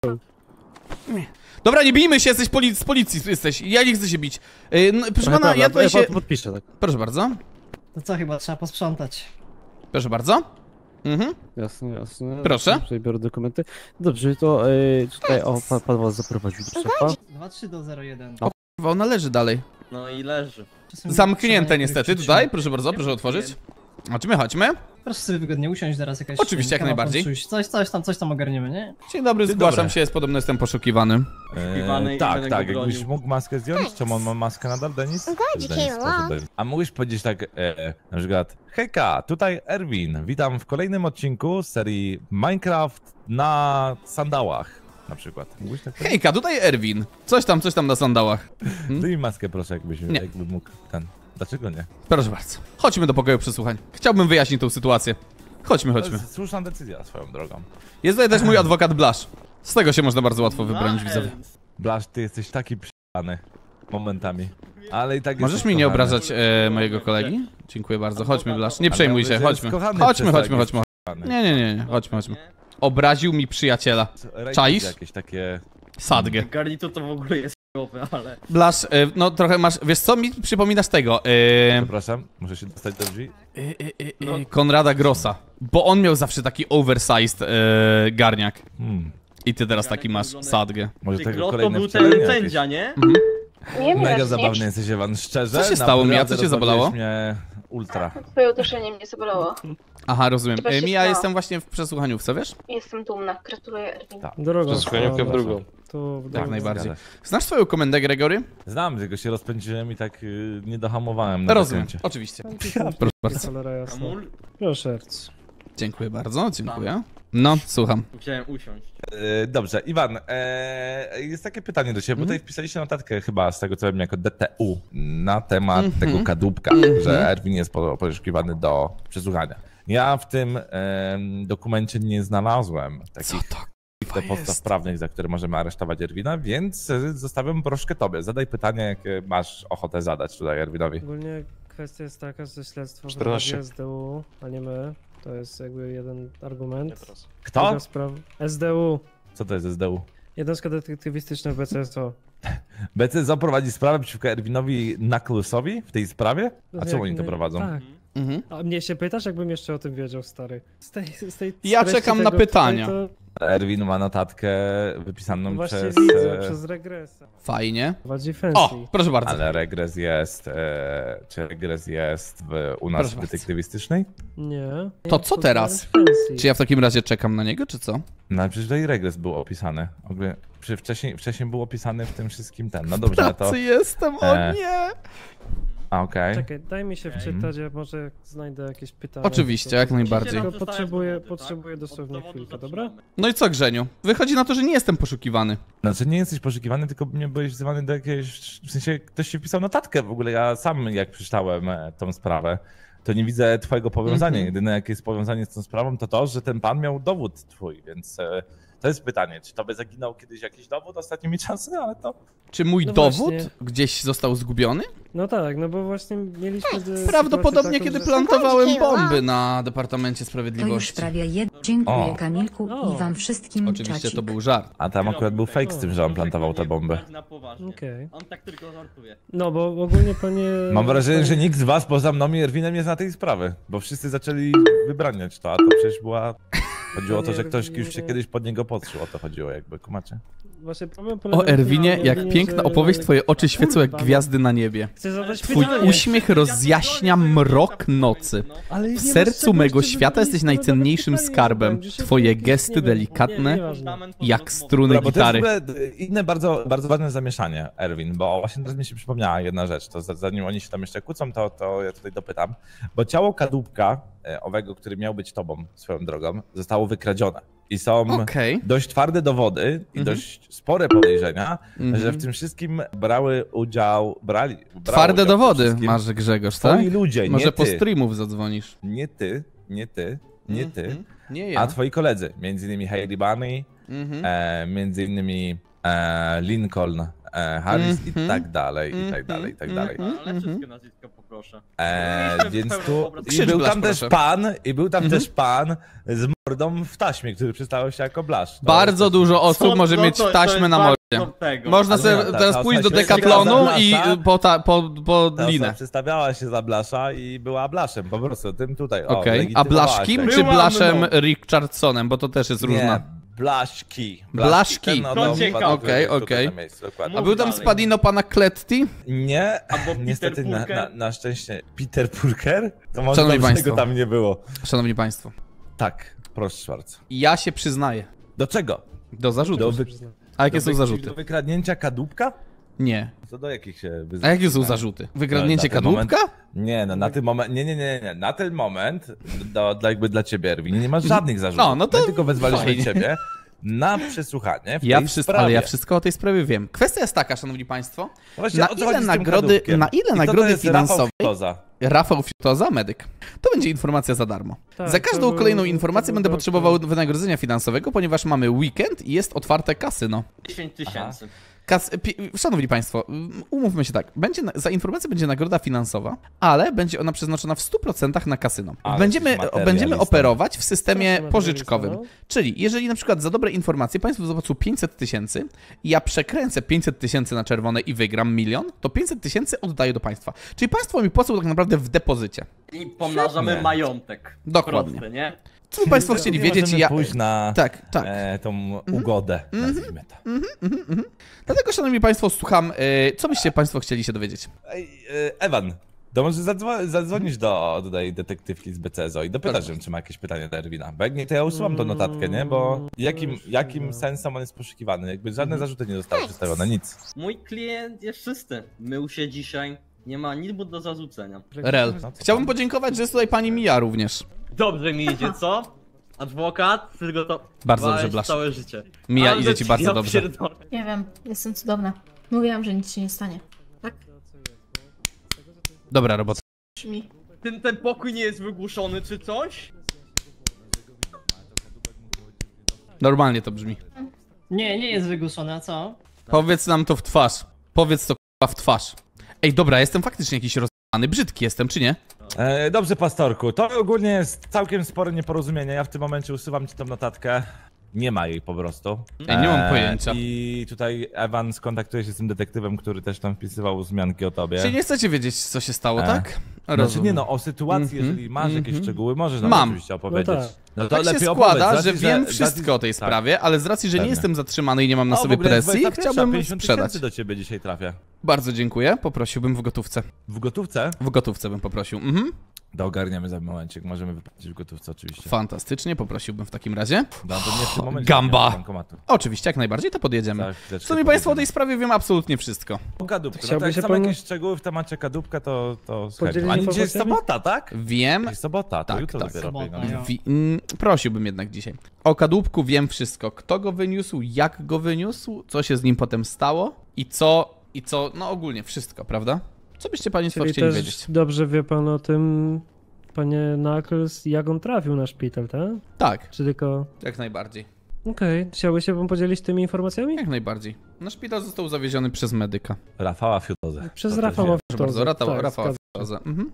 Dobra, nie bijmy się, jesteś poli z policji, jesteś. Ja nie chcę się bić. Yy, no, proszę pana, ja tutaj ja się... pan podpiszę, tak. Proszę bardzo. To co, chyba trzeba posprzątać. Proszę bardzo. Mhm. Jasne, jasne. Proszę. Tutaj biorę dokumenty. Dobrze, to y, tutaj, o, pan, pan was zaprowadził do szefa. dwa trzy do zero jeden. O. Kurwa, ona leży dalej. No i leży. Czasem Zamknięte trzeba niestety niektórych tutaj, przytrzymać. proszę bardzo, proszę otworzyć. Chodźmy, chodźmy. Proszę sobie wygodnie usiąść, zaraz jakaś... Oczywiście, jak kawa najbardziej. podsuś. Coś, coś tam, coś tam ogarniemy, nie? Dzień dobry, Dzień zgłaszam dobry. się, jest podobno jestem poszukiwany. Poszukiwany i tak, będę tak, go jakbyś bronił. mógł maskę zdjąć, czemu on ma maskę nadal, Denis? glad you Denis, came proszę, along. Denis. A mógłbyś powiedzieć tak, e, na przykład, hejka, tutaj Erwin, witam w kolejnym odcinku z serii Minecraft na sandałach. na przykład. Mógłbyś tak Hejka, tutaj Erwin. Coś tam, coś tam na sandałach. Daj maskę proszę, jakbyś Nie. jakby mógł ten... Dlaczego nie? Proszę bardzo. Chodźmy do pokoju przesłuchań. Chciałbym wyjaśnić tą sytuację. Chodźmy, To chodźmy. jest słuszna decyzja swoją drogą. Jest tutaj też mój adwokat Blasz. Z tego się można bardzo łatwo wybronić, widzowie. Blasz, ty jesteś taki przyjany momentami. Ale i tak Możesz jesteś mi nie kochany. obrażać e, mojego kolegi? Dziękuję bardzo. Chodźmy, Blasz. Nie Ale przejmuj ja się, mówię, że chodźmy. jest kochany Chodźmy, przez to, chodźmy, jak chodźmy. jest kochany. Nie, nie, nie, nie. Chodźmy, chodźmy. Obraził mi przyjaciela. Rejdy Czaisz? Jakieś takie... Sadgę. Garnitur to w ogóle jest k***owy, ale... Blasz, e, no trochę masz... Wiesz co, mi przypominasz tego? E, Przepraszam, muszę się dostać do drzwi? e, e, e, Konrada Grossa. Bo on miał zawsze taki oversized e, garniak. Hmm. I ty teraz taki masz sadgę. Może Ty tego Grotto kolejne był wcielenie ten jakieś? sędzia, nie? Nie Mega wiem, zabawny jesteś, Ewan, szczerze. Co się stało, Mia? Co naprawdę cię zabolało? rozbawiłeś mnie ultra. Twoje uduszenie mnie zabolało. Aha, rozumiem. Chyba E, się Mia, stało. jestem właśnie w przesłuchaniówce, wiesz? Jestem dumna. Gratuluję, Erwin. Tak. Drogą. Przesłuchaniówkę w drugą. To w Jak najbardziej. Zgadza się. Znasz swoją komendę, Gregory? Znam, tylko się rozpędziłem i tak y, nie dohamowałem na Rozumiem, zakręcie. oczywiście. Proszę bardzo. Cholera jasna. Amul? Proszę. Dziękuję bardzo, dziękuję. No, słucham. Musiałem usiąść. E, Dobrze, Iwan, e, jest takie pytanie do ciebie, bo tutaj wpisaliście notatkę chyba z tego co wiem jako D T U na temat Mhm. tego kadłubka, że Erwin jest po- poszukiwany do przesłuchania. Ja w tym e, dokumencie nie znalazłem takich to podstaw jest? prawnych, za które możemy aresztować Erwina, więc e, zostawiam troszkę tobie. Zadaj pytania, jakie masz ochotę zadać tutaj Erwinowi. Ogólnie kwestia jest taka, że śledztwo czternaście. prowadzi S D U, a nie my. To jest jakby jeden argument. Kto? Druga sprawa... S D U. Co to jest S D U? Jednostka detektywistyczna B C S O. B C S O prowadzi sprawę przeciwko Erwinowi Knucklesowi w tej sprawie? A czemu Jak oni to nie- prowadzą? Tak. Mhm. A mnie się pytasz, jakbym jeszcze o tym wiedział, stary. Z tej, z tej Ja treści czekam na tego pytania. Tutaj Erwin ma notatkę wypisaną to właśnie przez... widzę, e, przez regresa. Fajnie. Prowadzi fancy. O, proszę bardzo. Ale regres jest... E, czy regres jest w, u nas Proszę w bardzo. detektywistycznej? Nie. To co teraz? Fancy. Czy ja w takim razie czekam na niego, czy co? No ale przecież tutaj regres był opisany. W ogóle, przy, wcześniej, wcześniej był opisany w tym wszystkim ten. No dobrze, no to... Pracy jestem, o e, nie! A, okej. Czekaj, daj mi się wczytać, ja może znajdę jakieś pytania. Oczywiście, jak najbardziej. Tylko potrzebuję, potrzebuję dosłownie chwilkę, dobra? No i co, Grzeniu? Wychodzi na to, że nie jestem poszukiwany. Znaczy nie jesteś poszukiwany, tylko nie byłeś wzywany do jakiejś... W sensie ktoś ci wpisał notatkę w ogóle. Ja sam jak przeczytałem e, tą sprawę, to nie widzę twojego powiązania. Mhm. Jedyne jakie jest powiązanie z tą sprawą to to, że ten pan miał dowód twój, więc e, to jest pytanie, czy to by zaginął kiedyś jakiś dowód ostatnimi czasy, ale to... Czy mój No dowód właśnie. gdzieś został zgubiony? No tak, no bo właśnie mieliśmy... de- Prawdopodobnie, sytuację kiedy taką, że- plantowałem bomby na Departamencie To już Sprawiedliwości. prawie jed... Dziękuję O. Kamilku O. i wam wszystkim Oczywiście czacik. to był żart. A tam akurat był fake z tym, że on plantował te bomby. Na poważnie. Okej. On tak tylko żartuje. No bo ogólnie panie... Mam wrażenie, że nikt z was poza mną i Erwinem nie zna tej sprawy, bo wszyscy zaczęli wybraniać to, a to przecież była... Chodziło o to, że ktoś już się kiedyś pod niego podszył, o to chodziło jakby, kumacie? Właśnie problem polega O na tym, Erwinie, że- jak piękna opowieść, twoje oczy świecą jak Kurwa, no. gwiazdy na niebie. Chcę zadać Twój pytanie. uśmiech rozjaśnia mrok nocy. Ale nie W masz sercu czego mego jeszcze świata zadać jesteś pytania, najcenniejszym nawet pytanie skarbem. zadałem. Dzisiaj Twoje jakieś, gesty nie wiem, delikatne, nie, nieważne. jak struny Dobra, bo to jest w gitary. ogóle inne bardzo, bardzo ważne zamieszanie, Erwin, bo właśnie teraz mi się przypomniała jedna rzecz, to za- zanim oni się tam jeszcze kłócą, to, to ja tutaj dopytam, bo ciało kadłubka, e, owego, który miał być tobą swoją drogą, zostało wykradzione i są Okej. dość twarde dowody i Mhm. dość spore podejrzenia, Mhm. że w tym wszystkim brały udział, brali, brało Twarde udział w tym dowody wszystkim masz, Grzegorz, tak? twoi ludzie, nie Może po ty, streamów zadzwonisz. nie ty, nie ty, nie ty, Mhm. Nie a ja. twoi koledzy, między innymi Hailey Bunny, Mhm. e, między innymi e, Lincoln e, Harris Mhm. i tak dalej, i tak dalej, i tak dalej. Mhm. Ale wszystkie nazwiska poproszę. E, Mieliśmy więc pełną tu obraz- i Krzycz, był Blasz, tam też proszę. pan, i był tam Mhm. też pan z mordą w taśmie, który przedstawiał się jako Blasz. To Bardzo jest- dużo osób Co- może no mieć to- to taśmę jest na bardzo mordzie. tego. Można Ale sobie nie, ta- teraz ta pójść do osoba się Decathlonu przedstawiała i za po, ta, po, po Ta linę. osoba przedstawiała się za Blasza i była Blaszem, po prostu tym tutaj. o, Okej, a legitymowała Blaszkim się. czy Była Blaszem mną. Richardsonem, bo to też jest różna. Nie, Blaszki. Blaszki. Ten, no, To no, ciekawe. no, Okej, tutaj okej. na miejscu, dokładnie. A był tam dalej. spadino pana Kletti? Nie, Albo Peter niestety na, Purker? na, na szczęście Peter Purker? To może Szanowni dobrze, państwo. go tam nie było. Szanowni państwo, Tak, proszę bardzo. ja się przyznaję Do czego? do zarzutów. Do, wy... A jakie do są wy- zarzuty? Do wykradnięcia kadłubka? Nie. Co do jakich się wyzw... A jakie są zarzuty? Wykradnięcie Na ten kadłubka? Nie, no na ten moment, nie, nie, nie, nie, na ten moment, do, dla, jakby dla ciebie, Erwin, nie masz żadnych zarzutów. No, no to My tylko wezwaliśmy fajnie. ciebie, na przesłuchanie w Ja tej wszystko, sprawie. ale ja wszystko o tej sprawie wiem. Kwestia jest taka, szanowni państwo, Właśnie, na o co ile chodzi z tym nagrody, kadłubkiem? na ile I kto to nagrody jest Rafał finansowej Fitoza? Rafał Fitoza, medyk. To będzie informacja za darmo. Tak, za to każdą był- kolejną to informację był będę doktor. potrzebował wynagrodzenia finansowego, ponieważ mamy weekend i jest otwarte kasyno. dziesięć tysięcy. Kas pi Szanowni Państwo, umówmy się tak, będzie na za informację będzie nagroda finansowa, ale będzie ona przeznaczona w stu procentach na kasyno. Ale Będziemy, jesteś będziemy materialistą. operować w systemie Strasznie pożyczkowym. materialista, Czyli jeżeli na przykład za dobre informacje Państwo zapłacą pięćset tysięcy i ja przekręcę pięćset tysięcy na czerwone i wygram milion, to pięćset tysięcy oddaję do Państwa. Czyli Państwo mi płacą tak naprawdę w depozycie. I pomnażamy Świetnie. majątek. Dokładnie. Proste, nie? Co by Państwo chcieli Nie wiedzieć? możemy Ja... pójść na Tak, tak. e, tą ugodę, nazwijmy to. Dlatego, Szanowni Państwo, słucham, yy, co byście Państwo chcieli się dowiedzieć? Ej, e, Ewan, to może zadzwo zadzwonisz do tutaj detektywki z B C S O i dopytasz ją, czy ma jakieś pytanie do Erwina. Bo jak nie, to ja usuwam tą notatkę, nie? Bo jakim, jakim sensem on jest poszukiwany? Jakby żadne zarzuty nie zostały przedstawione, nic. Mój klient jest czysty. Mył się dzisiaj. Nie ma nic do zarzucenia. Rel. No co Chciałbym tam? podziękować, że jest tutaj Pani Mija również. Dobrze mi idzie, co? Adwokat, tylko to Bardzo dobrze, Blaszek. całe życie. Mija, Ale idzie ci bardzo ja dobrze. pierdolę. Nie wiem, jestem cudowna. Mówiłam, że nic się nie stanie. Tak? Dobra robota. Brzmi. Ten, ten pokój nie jest wygłuszony czy coś? Normalnie to brzmi. Nie, nie jest wygłuszone, a co? Powiedz nam to w twarz. Powiedz to k***a w twarz. Ej, dobra, jestem faktycznie jakiś rozjebany. Brzydki jestem, czy nie? E, dobrze, pastorku, to ogólnie jest całkiem spore nieporozumienie. Ja w tym momencie usuwam ci tą notatkę. Nie ma jej po prostu. Ej, nie mam E, pojęcia. I tutaj Ewan skontaktuje się z tym detektywem, który też tam wpisywał wzmianki o tobie. Czyli nie chcecie wiedzieć, co się stało, E. tak? Znaczy Rozumiem. nie no, o sytuacji, Mhm, jeżeli masz jakieś mhm. szczegóły, możesz nam Mam. oczywiście opowiedzieć. No tak. No to Tak się lepiej składa, opowiedz, z że racji, wiem z wszystko racji- o tej tak. sprawie, ale z racji, że nie Pewnie. jestem zatrzymany i nie mam na O, w sobie ogóle jest presji, dwudziesta pierwsza, chciałbym pięćdziesiąt sprzedać. tysięcy do ciebie dzisiaj trafia. Bardzo dziękuję, poprosiłbym w gotówce. W gotówce? W gotówce bym poprosił. Mhm. To ogarniamy za momencik, możemy wypłacić w gotówce oczywiście. Fantastycznie, poprosiłbym w takim razie. No to nie w tym momencie. Gamba. nie ma bankomatu. Oczywiście, jak najbardziej, to podjedziemy. Za chwileczkę Szanowni Państwo, o tej podjedziemy. sprawie wiem absolutnie wszystko. O kadłubku, no to Chciałby jak się są pan- jakieś szczegóły w temacie kadłubka, to, to z chęcią. Podzielić A nie, dzisiaj jest informacjami? sobota, tak? Wiem. Jest sobota, to Tak, jutro tak. dopiero Sobota, pieniądze. jo. Wi mm, prosiłbym jednak dzisiaj. O kadłubku wiem wszystko. Kto go wyniósł, jak go wyniósł, co się z nim potem stało i co, i co, no ogólnie wszystko, prawda? Co byście Państwo Czyli chcieli też wiedzieć? dobrze wie pan o tym, panie Knuckles, jak on trafił na szpital, tak? Tak, Czy tylko... jak najbardziej. Okej, chciałby się pan podzielić tymi informacjami? Jak najbardziej. Na szpital został zawieziony przez medyka. Rafała Fiutozę. Przez To też Rafała wiem. Proszę bardzo, Rafał, tak, Rafał zgadza- Fioza. Mhm.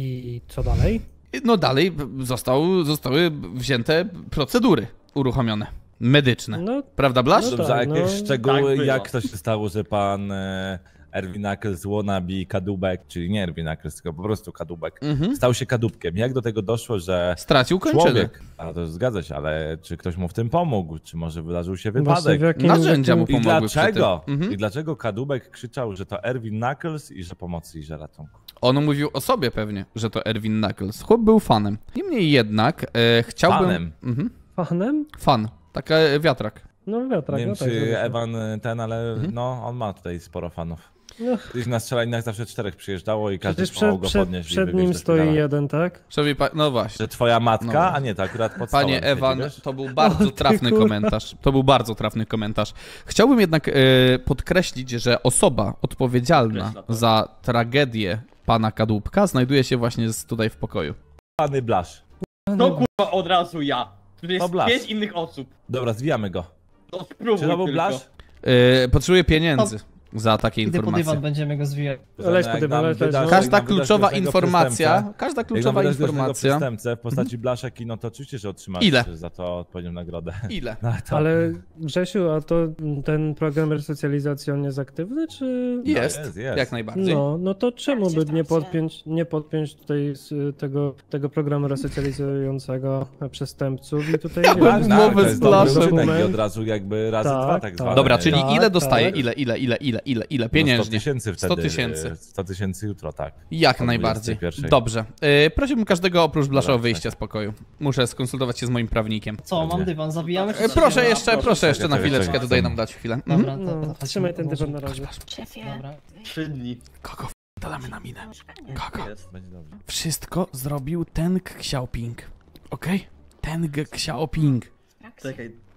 I co dalej? No dalej został, zostały wzięte procedury uruchomione, medyczne. No, Prawda, Blasz? No Dobrze, a tak, jakieś no, szczegóły, tak było. jak to się stało, że pan e, Erwin Knuckles, wannabe kadłubek, czyli nie Erwin Knuckles, tylko po prostu kadłubek, Mhm. stał się kadłubkiem. Jak do tego doszło, że Stracił kończynę. człowiek, a to zgadza się, ale czy ktoś mu w tym pomógł, czy może wydarzył się właśnie wypadek? w jakim... Narzędzia mu w jakim- I pomogły przy dlaczego? tym. Mhm. I dlaczego kadłubek krzyczał, że to Erwin Knuckles i że pomocy i że ratunku? On mówił o sobie pewnie, że to Erwin Knuckles. Chłop był fanem. Niemniej jednak e, chciałbym... Fanem? Mhm. Fanem? Fan. Taka e, wiatrak. No wiatrak, nie wiem, no tak. czy zgadza się. Ewan ten, ale Mhm. no, on ma tutaj sporo fanów. No, Kiedyś na strzelaninach zawsze czterech przyjeżdżało i każdy przecież pomagał przed, go przed, podnieść i przed wywieźć nim do stoi szpitala. jeden, tak? Szanowni pa... No właśnie. Że twoja matka, No. a nie, to akurat pod stołem Panie siedzi, Ewan, wiesz? to był bardzo trafny kurwa. komentarz. To był bardzo trafny komentarz. Chciałbym jednak e, podkreślić, że osoba odpowiedzialna Podkreśla to. za tragedię pana Kadłubka znajduje się właśnie z- tutaj w pokoju. Pany Blasz. To kurwa od razu ja. Tu jest To Blasz. pięć innych osób. Dobra, zwijamy go. To spróbuj Czy to był tylko. Blasz? E, potrzebuję pieniędzy za takie Idę po dywan, informacje. będziemy go zwijać. Leć Jak po dywan, nam leć, wydasz- leć, jak Każda nam wydasz kluczowa groźnego informacja, przestępcę- każda Jak nam kluczowa wydasz groźnego informacja. przestępcę w postaci Blaszek, no to oczywiście, że otrzymasz Ile? za to odpowiednią nagrodę. Ile? No, to Ale Grzesiu, a to ten program resocjalizacji on jest aktywny, czy... Jest, jest, jest. jak najbardziej. No, no to czemu by Sprawdźcie, nie sprawdźcie. podpiąć, nie podpiąć tutaj z tego, tego programu resocjalizującego przestępców i tutaj... Ja nie bym wiem, umowę to z jest dobry Blaszem. uczynek i Moment. od razu jakby razy Tak, dwa tak tak. zwane. Dobra, czyli Tak, ile dostaję? tak. Ile, ile, ile, ile, ile, ile No pieniężnie? sto tysięcy wtedy. sto tysięcy. sto tysięcy jutro, tak. Jak O najbardziej. dwudziestej pierwszej. Dobrze. Yy, prosiłbym każdego oprócz Blasza o Dobra, wyjście z pokoju. Muszę skonsultować się z moim prawnikiem. Co, mam Pewnie. dywan, zabijamy czy E, proszę zabijamy? jeszcze, proszę, proszę jeszcze na czekaj, chwileczkę czekaj. tutaj nam dać chwilę. Mhm. Dobra, to, to, No, to, trzymaj ten dywan na razie. Szefie. Dobra. Trzy dni. Kogo wdalamy na minę? Kogo? Jest. Będzie dobrze. Wszystko zrobił Teng Xiaoping. Okej? Teng Xiaoping. Czekaj.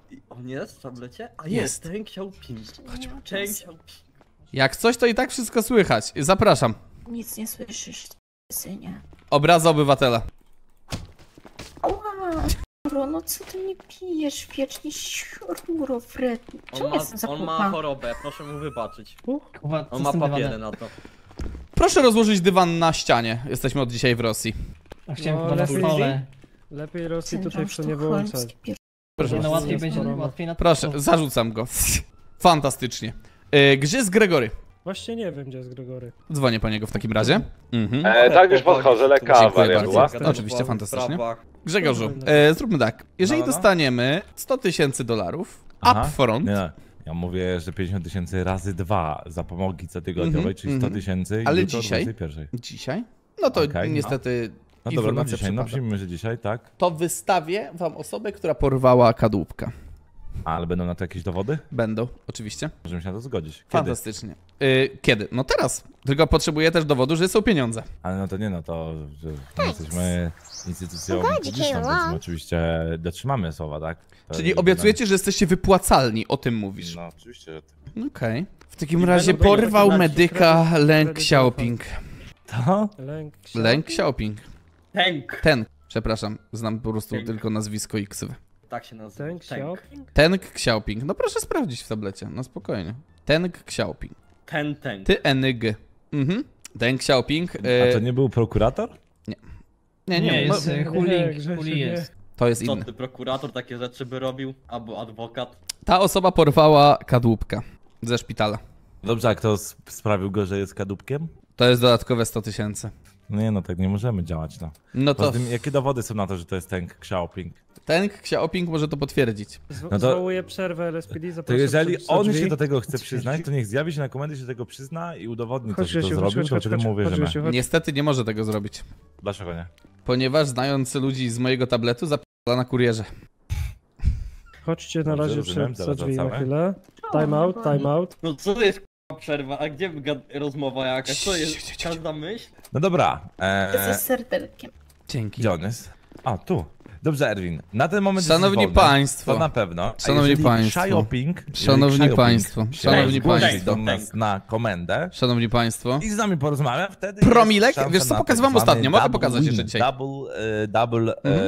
On jest w tablecie? A Jest. jest, ten chciał ping. Ten chciał ping. Jak coś, to i tak wszystko słychać. Zapraszam. Nic nie słyszysz, synie. Obrazy obywatela. Ała, Ruro, no co ty mi pijesz wiecznie, Ruro, Fred? On Czemu ma, jestem za on ma pupa? chorobę, proszę mu wybaczyć. Kuba, co On z ma tym papiery dywanem? na to. Proszę rozłożyć dywan na ścianie. Jesteśmy od dzisiaj w Rosji. A chciałem No, chyba na lepiej- stole. Lepiej Rosji Syndrom tutaj w to nie wyłączać. sztokholmski, pier- Proszę Nie, no bardzo. łatwiej jest będzie, choroba. łatwiej na Proszę, zarzucam go. Fantastycznie. Yy, gdzie jest Gregory? Właśnie nie wiem, gdzie jest Gregory. Dzwonię po niego w takim razie. Mhm. E, tak, już podchodzę, lekka Dziękuję awaria bardzo. była. No, oczywiście, fantastycznie. Sprawach. Grzegorzu, e, zróbmy tak. Jeżeli No, no, no. dostaniemy sto tysięcy dolarów Aha. upfront, Nie, no. Ja mówię, że pięćdziesiąt tysięcy razy dwa zapomogi cotygodniowej, Mhm, czyli sto mhm. tysięcy Ale jutro o dzisiaj? dwudziestej pierwszej. dzisiaj, no to Okej, no. niestety No dobra, no informacja dzisiaj, no przypada. przyjmijmy, że dzisiaj, tak? To wystawię wam osobę, która porwała kadłubka. A, ale będą na to jakieś dowody? Będą, oczywiście. Możemy się na to zgodzić. Kiedy? Fantastycznie. Y, kiedy? No teraz. Tylko potrzebuję też dowodu, że są pieniądze. Ale no to nie, no to, że my jesteśmy instytucją publiczną, więc my oczywiście dotrzymamy słowa, tak? To Czyli jest- obiecujecie, że jesteście wypłacalni, o tym mówisz. No oczywiście, że tak. Okej. W takim I razie będą do niego porwał wykonać medyka kredyt- Leng kredyt Xiaoping. To? Lęk. Leng Xiaoping. Tank. Ten. Przepraszam, znam po prostu Tank. tylko nazwisko i ksywę. Tak się nazywa. Lęk Xiaoping? Teng Xiaoping. No proszę sprawdzić w tablecie, no spokojnie. Teng Xiaoping. Ten tank. Ty Enyg. Mhm. Teng Xiaoping. A E... to nie był prokurator? Nie, nie, Nie, no, jest nie, e, Huling, Grzesiu, Huli nie. jest. to jest Co inny. ty, prokurator takie rzeczy by robił? Albo adwokat? Ta osoba porwała kadłubka ze szpitala. Dobrze, a kto sp- sprawił go, że jest kadłubkiem? To jest dodatkowe sto tysięcy. No nie, no tak nie możemy działać, no. No Poza to tym, jakie dowody są na to, że to jest Teng Xiaoping? Teng Xiaoping może to potwierdzić. Zwo- No to- Zwołuję przerwę L S P D, To zapraszam jeżeli przed- przed on drzwi. się do tego chce przyznać, to niech zjawi się na komendę, się do tego przyzna i udowodni to, Chodź, że to Grzesiu, chodź, zrobił, chodź, to chodź, wtedy chodź, mu chodź, uwierzymy. Grzesiu, chodź. Niestety nie może tego zrobić. Dlaczego nie? Ponieważ znając ludzi z mojego tabletu zapisała na kurierze. Chodźcie na Dobrze, razie rozumiem, przed zaraz przed drzwi na wracamy. chwilę. Time out, time out. No co to jest k***a przerwa? A gdzie gad- rozmowa jakaś? Co jest? Każda myśl? No dobra, Jesteś eee, serdelkiem. Dzięki. gdzie on jest? A, tu. Dobrze, Erwin, na ten moment Szanowni jesteś wolny, państwo. To na pewno. A Szanowni jeżeli państwo. Xiaoping, jeżeli Szanowni Xiaoping państwo. się Szanowni zgłosi państwo. do nas na komendę Szanowni Państwo. i z nami porozmawia, wtedy Promilek? jest szansa Wiesz co, na pokazywałem tak zwany ostatnio, mogę double pokazać win, jeszcze dzisiaj. Double, e, double Mhm.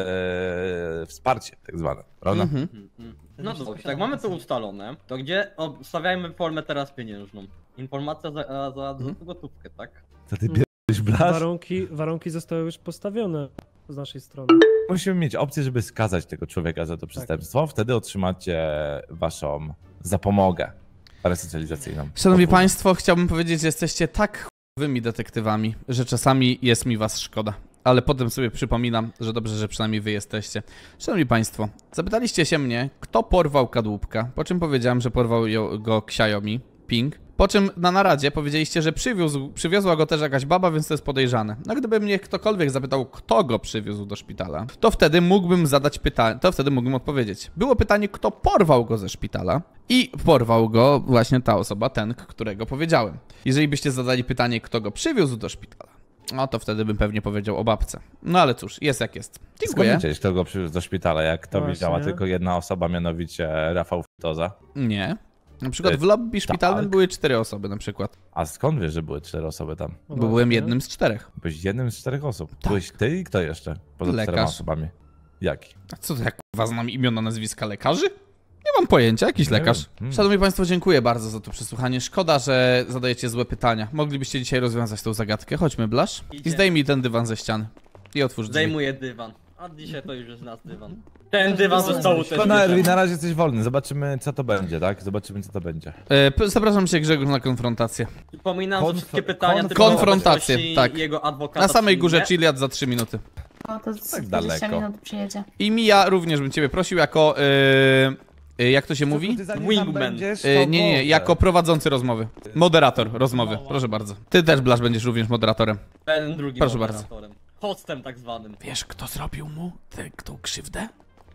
e, wsparcie, tak zwane, prawda? Mhm. No dobrze, tak mamy to ustalone. To gdzie stawiajmy formę teraz pieniężną? Informacja za, za Mhm. gotówkę, tak? To ty pierdolisz blasz? Warunki, warunki zostały już postawione z naszej strony. Musimy mieć opcję, żeby skazać tego człowieka za to przestępstwo, wtedy otrzymacie waszą zapomogę resocjalizacyjną. Szanowni Podwójną. Państwo, chciałbym powiedzieć, że jesteście tak chujowymi detektywami, że czasami jest mi was szkoda. Ale potem sobie przypominam, że dobrze, że przynajmniej wy jesteście. Szanowni Państwo, zapytaliście się mnie, kto porwał kadłubka, po czym powiedziałem, że porwał ją- go Xiaomi Ping. Po czym na naradzie powiedzieliście, że przywiózł, przywiozła go też jakaś baba, więc to jest podejrzane. No gdyby mnie ktokolwiek zapytał, kto go przywiózł do szpitala, to wtedy mógłbym zadać pytanie, to wtedy mógłbym odpowiedzieć. Było pytanie, kto porwał go ze szpitala i porwał go właśnie ta osoba, ten, którego powiedziałem. Jeżeli byście zadali pytanie, kto go przywiózł do szpitala, no to wtedy bym pewnie powiedział o babce. No ale cóż, jest jak jest. Skąd Dziękuję. wiedziałeś, kto go przywiózł do szpitala, jak to Właśnie. wiedziała tylko jedna osoba, mianowicie Rafał Fitoza? Nie. Na przykład E, w lobby szpitalnym tak. były cztery osoby na przykład. A skąd wiesz, że były cztery osoby tam? No Bo byłem właśnie. jednym z czterech. Byłeś jednym z czterech osób. Tak. Byłeś ty i kto jeszcze? Poza Lekarz. czterema osobami. Jaki? A co to, jak kurwa znam imiona, nazwiska lekarzy? Nie mam pojęcia, jakiś Nie lekarz. wiem. Hmm. Szanowni Państwo, dziękuję bardzo za to przesłuchanie. Szkoda, że zadajecie złe pytania. Moglibyście dzisiaj rozwiązać tą zagadkę. Chodźmy, Blasz. I Idzie. zdejmij ten dywan ze ściany. I otwórz drzwi. Zajmuję dywan. A dzisiaj to już jest nasz dywan. Ten dywan ze stołu też No, Erwin, bierze. na razie jesteś wolny. Zobaczymy, co to będzie, tak? Zobaczymy, co to będzie. E, p- zapraszam cię, Grzegorz, na konfrontację. Przypominam, że Konf- wszystkie pytania konf- tylko konfrontację, obecności tak. jego adwokata Na samej przy górze mnie. Chiliad za trzy minuty. O, to z Tak dwadzieścia daleko. minut przyjedzie. I Mija również bym ciebie prosił jako... E, e, jak to się mówi? Wingman. E, nie, nie, jako prowadzący rozmowy. Moderator rozmowy, proszę bardzo. Ty też, Blasz, będziesz również moderatorem. Ten drugi Proszę moderatorem. Hostem tak zwanym. Wiesz, kto zrobił mu tę tą krzywdę?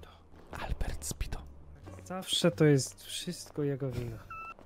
Albert Spito. Zawsze to jest wszystko jego wina.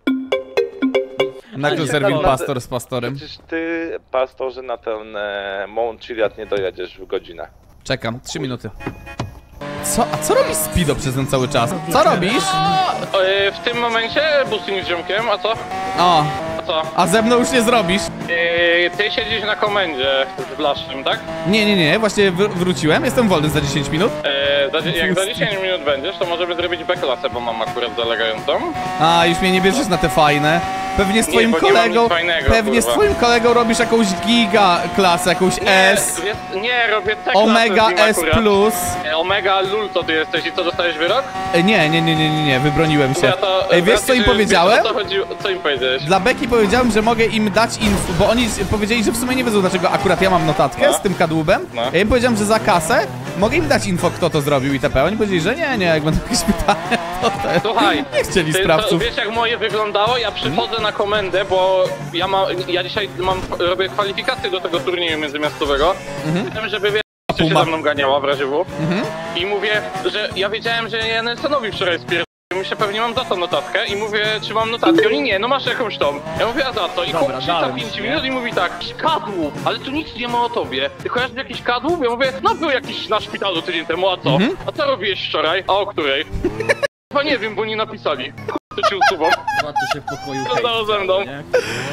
Nagle Ale zerwił tak, pastor z pastorem. Przecież ty, pastorze, na ten e, Mount Chiliad nie dojedziesz w godzinę. Czekam, trzy minuty. Co? A co robi Speedo przez ten cały czas? Co robisz? O, y, w tym momencie busting z ziomkiem, a co? O, A co? a ze mną już nie zrobisz? Y, ty siedzisz na komendzie z Blaszczym, tak? Nie, nie, nie, właśnie wr wróciłem, jestem wolny za dziesięć minut. Y, za, dzie- jak za dziesięć minut będziesz, to możemy zrobić B-klasę, bo mam akurat zalegającą. A, już mnie nie bierzesz na te fajne. Pewnie z Nie, twoim bo nie mam kolegą, nic fajnego, pewnie z kurwa. twoim kolegą robisz jakąś giga klasę, jakąś S, Nie, nie, robię C-klasę Omega z nim S akurat. plus. E, Omega Lul to ty jesteś i co, dostajesz wyrok? E, Nie, nie, nie, nie, nie, nie, wybroniłem się. Ja to, Ej, wiesz co im znaczy, powiedziałem? O co, chodzi, co im powiedziałeś? Dla Beki powiedziałem, że mogę im dać info, bo oni powiedzieli, że w sumie nie wiedzą, dlaczego akurat ja mam notatkę No. z tym kadłubem. No. Ja im powiedziałem, że za kasę mogę im dać info, kto to zrobił itp. Oni powiedzieli, że nie, nie, jak będą jakieś pytania, to te... Słuchaj, nie chcieli ty, to, sprawców. wiesz jak moje wyglądało? Ja przychodzę na komendę, bo ja mam, ja dzisiaj mam, robię kwalifikacje do tego turnieju międzymiastowego. Wiem, żeby wiesz, co się Puma. za mną ganiała w razie W. Mhm. I mówię, że ja wiedziałem, że ja Nelsenowi wczoraj spierdoliłem, myślę, pewnie mam za to notatkę i mówię, czy mam notatkę? Oni nie, no masz jakąś tą. Ja mówię, a za to? I chłop czyta pięć minut i mówi tak, kadłub, ale tu nic nie ma o tobie. Ty kojarzysz jakiś kadłub? Ja mówię, no był jakiś na szpitalu tydzień temu, a co? Mhm. A co robiłeś wczoraj? A o której? Chyba nie wiem, bo nie napisali. To ci usuwam. Zobaczcie się w pokoju. Wyglądało ze mną. nie?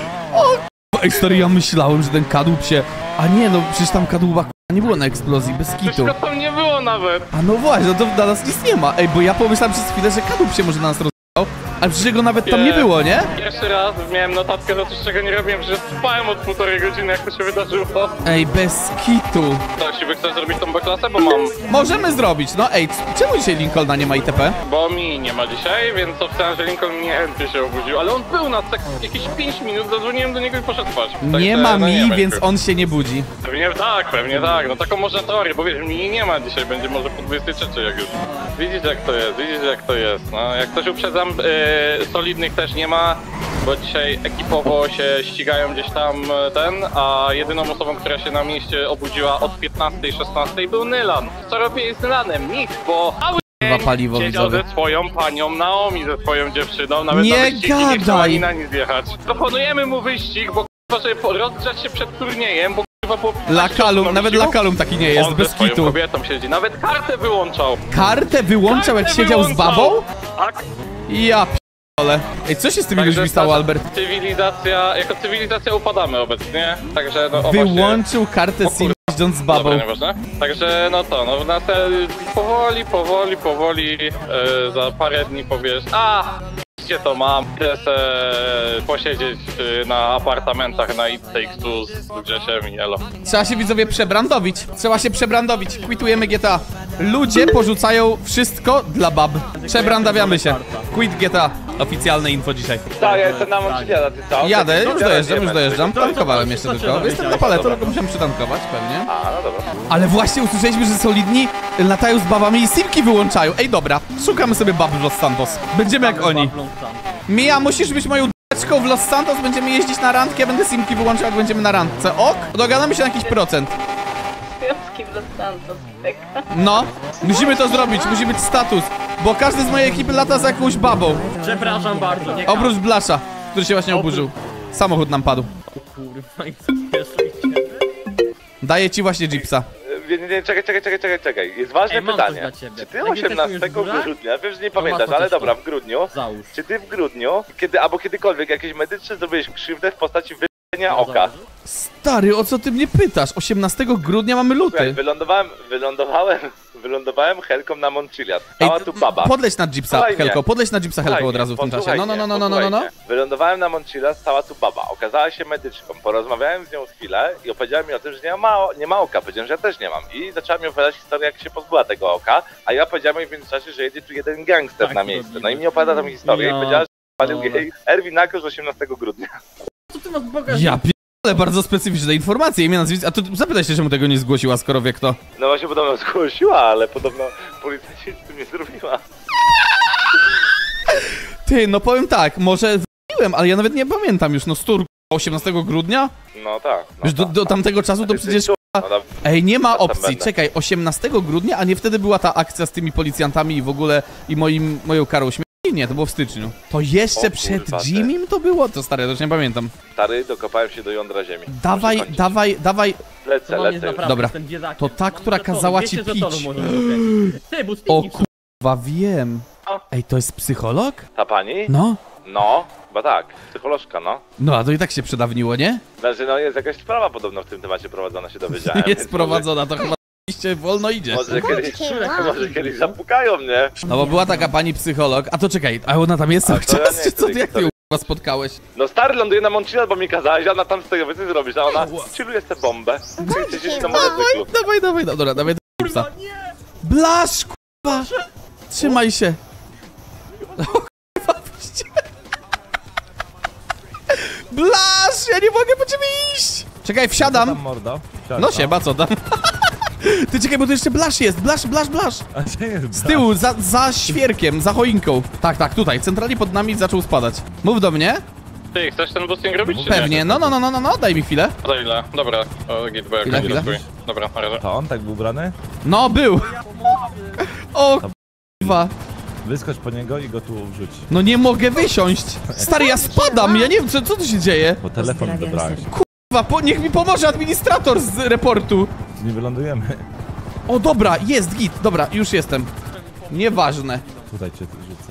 Ej, stary, ja myślałem, że ten kadłub się... A nie, no przecież tam kadłuba k***a nie było na eksplozji, bez kitu. Wszystko tam nie było nawet. A no właśnie, no to dla nas nic nie ma. Ej, bo ja pomyślałem przez chwilę, że kadłub się może na nas rozwiązał, ale przecież go nawet tam nie było, nie? Pierwszy raz miałem notatkę za coś, czego nie robiłem, że spałem od półtorej godziny, jak to się wydarzyło. Ej, bez kitu. Tak, Siwy, chcesz zrobić tą B-klasę? Bo mam. Możemy zrobić, no ej, c- czemu dzisiaj Lincolna nie ma itp? Bo mi nie ma dzisiaj, więc obstałem, że Lincoln niechętnie się obudził, ale on był na tak jakieś pięć minut, zadzwoniłem do niego i poszedł spać. Także, Nie ma no nie mi, ma więc Siwy. on się nie budzi. Pewnie tak, pewnie tak, no taką można teorię, bo wiesz, mi nie ma dzisiaj, będzie może po dwudziestej trzeciej jak już. Widzisz jak to jest, widzisz jak to jest, no jak coś uprzedzam, yy, solidnych też nie ma, bo dzisiaj ekipowo się ścigają gdzieś tam e, ten, a jedyną osobą, która się na mieście obudziła od piętnastej szesnastej był Nylan. Co robię z Nylanem? Nic, bo cały Chyba paliwo siedział widzowie. ze swoją panią Naomi, ze swoją dziewczyną, nawet Nie na wyścigi nie chciała gadaj! ani na nic jechać. Proponujemy mu wyścig, bo k***a, żeby po- rozgrzać się przed turniejem, bo k***a było Lakalum, nawet Lakalum taki nie jest, on bez ze swoją kitu. kobietą siedzi, nawet kartę wyłączał. Kartę wyłączał jak Kartę siedział z wyłączał. babą? Tak. Ja p***ole. Ej, co się z tymi Także ludźmi stało, nasza Albert? Cywilizacja, jako cywilizacja upadamy obecnie, także no o właśnie- Wyłączył kartę O SIM kurde. jeżdżąc z babą. Dobra, nieważne. Także no to, no na te, powoli, powoli, powoli, e, za parę dni powiesz, a gdzie to mam, idę se posiedzieć e, na apartamentach na It Takes Two z Grzesiem i elo. Trzeba się widzowie przebrandowić. Trzeba się przebrandowić. Quitujemy G T A. Ludzie porzucają wszystko dla bab. Przebrandawiamy się. Quit G T A. Oficjalne info dzisiaj. Tak, ja jestem na Montreala, ty co? Jadę, już dojeżdżam, już Jedziemy. dojeżdżam. Tankowałem jeszcze co tylko. się Jestem na dowiedziałeś? paleto, Dobra. tylko musiałem przytankować pewnie. A, no dobra. Ale właśnie usłyszeliśmy, że solidni latają z babami i simki wyłączają. Ej, dobra. Szukamy sobie bab w Los Santos. Będziemy jak oni. Mija, musisz być moją d***czką w Los Santos. Będziemy jeździć na randkę, ja będę simki wyłączał, jak będziemy na randce. Ok? Dogadamy się na jakiś procent. Związki w Los Santos, pyka. No, musimy to zrobić, musi być status. Bo każdy z mojej ekipy lata za jakąś babą. Przepraszam bardzo, nie Oprócz Blasza, który się właśnie Oprócz- oburzył. Samochód nam padł. kurwa i co jeszcze? Daję ci właśnie Jeepsa. Nie, nie, nie, czekaj, czekaj, czekaj, czekaj, czekaj. Jest ważne Ej, mam coś pytanie. dla ciebie. Czy ty Jak jesteśmy już w osiemnastego górach, grudnia, wiem, że nie to pamiętasz, masz ale chociaż dobra, to. w grudniu, Załóż. czy ty w grudniu, kiedy albo kiedykolwiek jakieś medyczne zrobiłeś krzywdę w postaci wyjęcia oka? Założysz? Stary, o co ty mnie pytasz? osiemnastego grudnia mamy Słuchaj, luty. wylądowałem, wylądowałem, wylądowałem Helką na Montchiliad. Stała tu baba. podleć na Jeepsa, Słuchaj mnie. Helko, podleć na Jeepsa, Helko Słuchaj od razu w tym mnie, czasie. No, no, no, no, no, no, no, no. posłuchaj mnie. Wylądowałem na Montchiliad, stała tu baba. Okazała się medyczką. Porozmawiałem z nią chwilę i opowiedziała mi o tym, że nie ma, nie ma oka. Powiedziałem, że ja też nie mam. I zaczęła mi opowiadać historię, jak się pozbyła tego oka. A ja powiedziałem jej w międzyczasie, że jedzie tu jeden gangster Tak, na to miejsce. robimy. No i mi opowiada tą historię Ja i powiedziała, że palił dole. jej Erwin Nakosz osiemnastego grudnia. Co ty masz pokazać? Ja ale bardzo specyficzne informacje, imię, nazwisko. A to zapytaj się, czemu tego nie zgłosiła, skoro wie kto. No właśnie podobno zgłosiła, ale podobno policja nic z tym nie zrobiła. Ty, no powiem tak, może z***łem, ale ja nawet nie pamiętam już, no stur osiemnastego grudnia? No tak. No Już do, tak. do tamtego czasu to Ty- przecież... ty- no dobra. Ej, nie ma Tam opcji, będę. czekaj, osiemnastego grudnia, a nie wtedy była ta akcja z tymi policjantami i w ogóle i moim, moją karą śmierci? Nie, to było w styczniu. To jeszcze O przed kurwa, ty. Jimmym to było? To stary, ja to już nie pamiętam. Stary, dokopałem się do jądra ziemi. Dawaj, Muszę kończyć. dawaj, dawaj, Lecę, To mam jest lecę. naprawdę, Dobra. jestem biedakiem. To ta, Mam która żetonów, kazała ci dwieście pić. żetonów możesz kupić. Ty, bo O Stevie kurwa, wiem. Ej, to jest psycholog? Ta pani? No. No, chyba tak. Psycholożka, no. No, a to i tak się przedawniło, nie? Znaczy, no jest jakaś sprawa podobno w tym temacie prowadzona, się dowiedziałem. Jest więc prowadzona, to chyba oczywiście wolno idzie. Może, może, kiedyś, może kiedyś zapukają mnie. No bo była taka pani psycholog, a to czekaj, a ona tam jest cały to ja czas, nie czy co chcę ty, jak ty tej ją kurwa spotkałeś? No stary ląduje na Moncilla, bo mi kazałeś, a ona tam z tego wiecie co zrobisz, a ona chilluje tę bombę. Czy siedzisz na motocyklu. Dawaj, dawaj, no, dobra, dawaj do psa. Blasz, kurwa! Trzymaj się! O kurwa, puśćcie. Blasz, ja nie mogę po ciebie iść! Czekaj, Tam wsiadam! mordo. No siema, co tam? Ty czekaj, bo tu jeszcze Blasz jest, Blasz, Blasz, Blasz! A gdzie jest Z tyłu, za, za świerkiem, za choinką. Tak, tak, tutaj, centralnie pod nami zaczął spadać. Mów do mnie? Ty, chcesz ten boosting robić, czy Pewnie, no, no, no, no, no, no, daj mi chwilę. nie? Za ile? Dobra, o, git, bo ja Chwila, chwilę chwila. Dobra, na razie. To on tak był ubrany? No, był! O kurwa! Wyskocz po niego i go tu wrzuć. No nie mogę wysiąść! Stary, ja spadam, ja nie wiem, co, co tu się dzieje. Bo telefon wybrałeś. Kurwa, po, niech mi pomoże administrator z reportu. Nie wylądujemy. O, dobra, jest git, dobra, już jestem. Nieważne. Tutaj cię tu rzucę.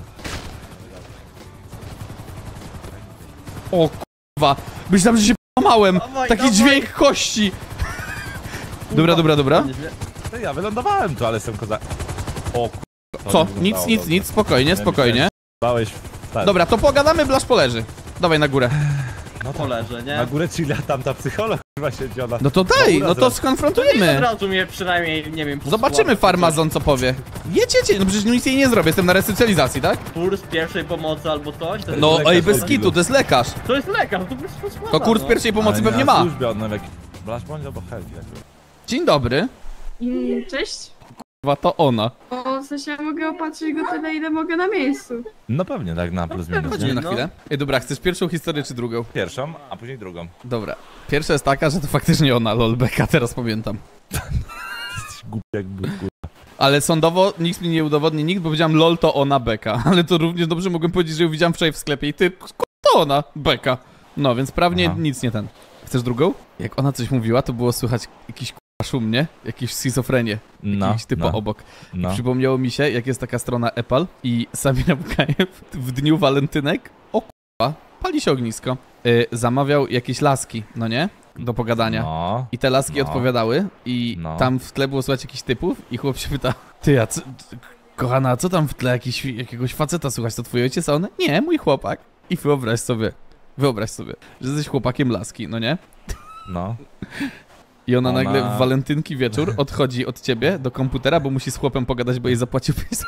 O kurwa, myślałem, że się połamałem. Dawaj, Taki dawaj. dźwięk kości. Dobra, dobra, dobra. Ty, ja wylądowałem tu, ale jestem koza... O kurwa. to Co? nie Nic, wyglądało nic, dobrze. nic, spokojnie, Ja spokojnie. Bałeś w tak. Dobra, to pogadamy, Blasz poleży. Dawaj na górę. No to Poleżę, nie? na górę chilla tam ta psycholog chyba siedzi ona. No to daj, Dobra, no to zaraz. Od skonfrontujemy. razu mnie przynajmniej, nie wiem... Zobaczymy posłał. farmazon, co powie. Jedź, jedź, no przecież nic jej nie zrobię, jestem na resocjalizacji, tak? Kurs pierwszej pomocy albo coś? To jest, No, lekarz ej, bez robił. kitu, to jest lekarz. to jest lekarz, to bez posłana, To kurs no. pierwszej pomocy Ale nie pewnie na ma. służbie, on w jakiś... Blasz bądź albo health jakby. Dzień dobry. Mm, Cześć. Chyba to ona. O, w sensie mogę opatrzyć go tyle, ile mogę na miejscu. No pewnie tak na plus minus. Chodźmy nie? na no. chwilę. Ej, dobra, chcesz pierwszą historię czy drugą? Pierwszą, a później drugą. Dobra. Pierwsza jest taka, że to faktycznie ona, lolbeka, teraz pamiętam. Jesteś głupi jak but, kurwa. Ale sądowo nikt mi nie udowodni, nikt, bo powiedziałem lol to ona, beka. Ale to równie dobrze mogłem powiedzieć, że ją widziałem wczoraj w sklepie i ty, k***, to ona, beka. No, więc prawnie Aha. nic nie ten. Chcesz drugą? Jak ona coś mówiła, to było słychać jakiś k***a szum, nie? Jakieś schizofrenię. No, Jakiś typo no, obok. no. Przypomniało mi się, jak jest taka strona Epal i Sabina Bukajew w dniu walentynek, o k***a, pali się ognisko, yy, zamawiał jakieś laski, no nie? Do pogadania. No. I te laski No. odpowiadały i No. tam w tle było słychać jakichś typów i chłop się pyta, ty, a co, kochana, a co tam w tle jakiś, jakiegoś faceta słuchać, to twój ojciec? A on, nie, mój chłopak. I wyobraź sobie, wyobraź sobie, że jesteś chłopakiem laski, no nie? No. I ona, Ona- nagle w walentynki wieczór odchodzi od ciebie do komputera, bo musi z chłopem pogadać, bo jej zapłacił pieniądze.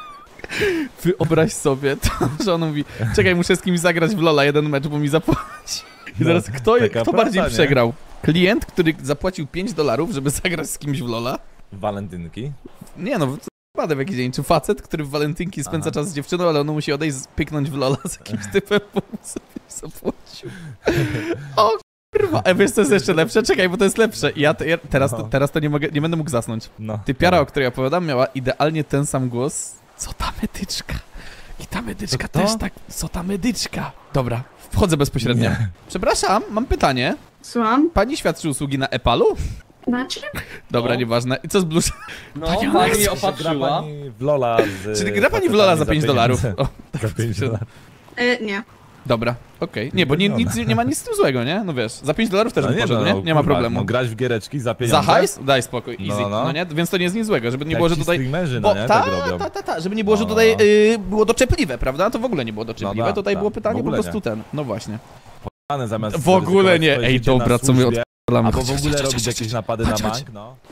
Wyobraź sobie to, że ona mówi, czekaj, muszę z kimś zagrać w Lola jeden mecz, bo mi zapłaci. I No, teraz kto, taka kto praca, bardziej nie? przegrał? Klient, który zapłacił pięć dolarów, żeby zagrać z kimś w Lola? Walentynki. Nie no, co wpadł w jakiś dzień. Czy facet, który w walentynki spędza Aha. czas z dziewczyną, ale on musi odejść, pyknąć w Lola z jakimś typem, bo mu sobie zapłacił. O kurwa, a wiesz co jest jeszcze lepsze? Czekaj, bo to jest lepsze. Ja, te, ja teraz, to, No. teraz to nie mogę, nie będę mógł zasnąć. No. Typiara, o której opowiadam, miała idealnie ten sam głos, co ta medyczka. I ta medyczka To kto? też tak, co ta medyczka. Dobra, wchodzę bezpośrednio. Nie. Przepraszam, mam pytanie. Słucham? Pani świadczy usługi na Epalu? Znaczy? Dobra, No. nieważne. I co z blusz? No, Pani pani Aleksa mnie się Gra opatrzyła. pani w Lola z... Czyli gra pani w Lola za pięć dolarów. O, Za pięć dolarów. E, nie. dobra, okej. Nie, bo nie, nic, nie ma nic z tym złego, nie? No wiesz, za pięć dolarów też No bym nie, poszedł, no, nie? no, Nie ma kurwa, problemu. No grać w giereczki za pieniądze. Za hajs? Daj spokój, No, easy. No, no. nie? Więc to nie jest nic złego, żeby nie Jak było, że ci tutaj... streamerzy, Bo, no nie? ta, Tak robią. ta, ta, ta, żeby nie było, że No, tutaj no. y, było doczepliwe, prawda? To w ogóle nie było doczepliwe, No da, tutaj da. było W pytanie po ogóle prostu nie. ten. No właśnie. Pojebane zamiast W ogóle ryzykować nie. swoje Ej, życie na dobra, co my służbie, odpalamy? Albo Chodź, w chodź, ogóle chodź, robić chodź, jakieś chodź. napady Chodź, na chodź. bank, no.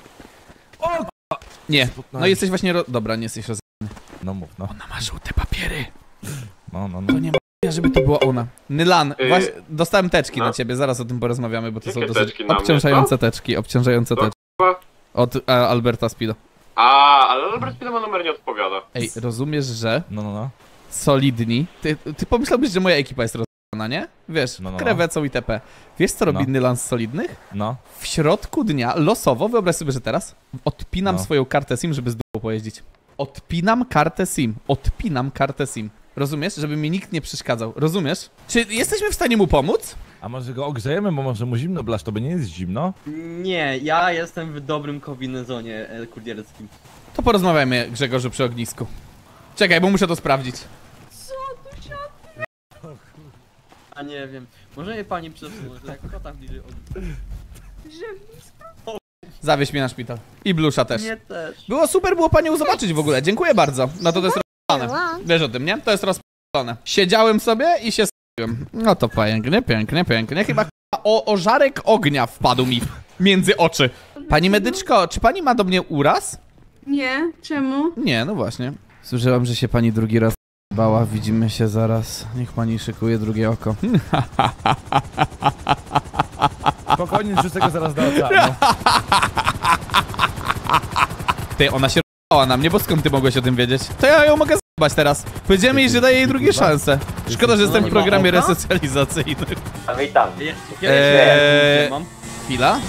Nie, no jesteś właśnie... Ro... Dobra, nie jesteś roz... No mów, no. Ona ma żółte papiery. No, no, no. To nie ma żeby to była ona. Nylan, Yy, właśnie dostałem teczki no. na ciebie, zaraz o tym porozmawiamy, bo to są Jakie dosyć teczki na mnie, obciążające teczki, obciążające To teczki. kurwa? Od e, Alberta Spido. A, ale Albert Spina ma numer nie odpowiada. Ej, rozumiesz, że No, no, no. solidni... Ty, ty pomyślałbyś, że moja ekipa jest rozwiązana, nie? Wiesz, No, no, no. krewecą itp. Wiesz, co robi No. Nylan z solidnych? No. W środku dnia, losowo, wyobraź sobie, że teraz odpinam No. swoją kartę SIM, żeby z dupą pojeździć. Odpinam kartę SIM. Odpinam kartę SIM. Rozumiesz? Żeby mi nikt nie przeszkadzał. Rozumiesz? Czy jesteśmy w stanie mu pomóc? A może go ogrzejemy, bo może mu zimno, Blasz, to by nie jest zimno? Nie, ja jestem w dobrym kombinezonie e, kurierskim. To porozmawiajmy, Grzegorzu, przy ognisku. Czekaj, bo muszę to sprawdzić. A nie wiem, może mnie pani przesunąć, że jak kota bliżej od... Zawieź mnie na szpital. I Blusza też. Nie też. Było super, było panią zobaczyć w ogóle. Dziękuję bardzo. No to to jest rozpalone. Wiesz o tym, nie? To jest rozpalone. Siedziałem sobie i się s***łem. No to pięknie, pięknie, pięknie. Chyba o, ożarek ognia wpadł mi między oczy. Pani medyczko, czy pani ma do mnie uraz? Nie, czemu? Nie, no właśnie. Słyszałam, że się pani drugi raz bała. Widzimy się zaraz. Niech pani szykuje drugie oko. Spokojnie, rzucę go zaraz do oceanu. Ty, ona się r***ała na mnie, bo skąd ty mogłeś o tym wiedzieć? To ja ją mogę z***ać teraz. Powiedziałem jej, że daję jej drugie szanse. Szkoda, że jestem w programie resocjalizacyjnym. A witam. Eee, mam? Chwila.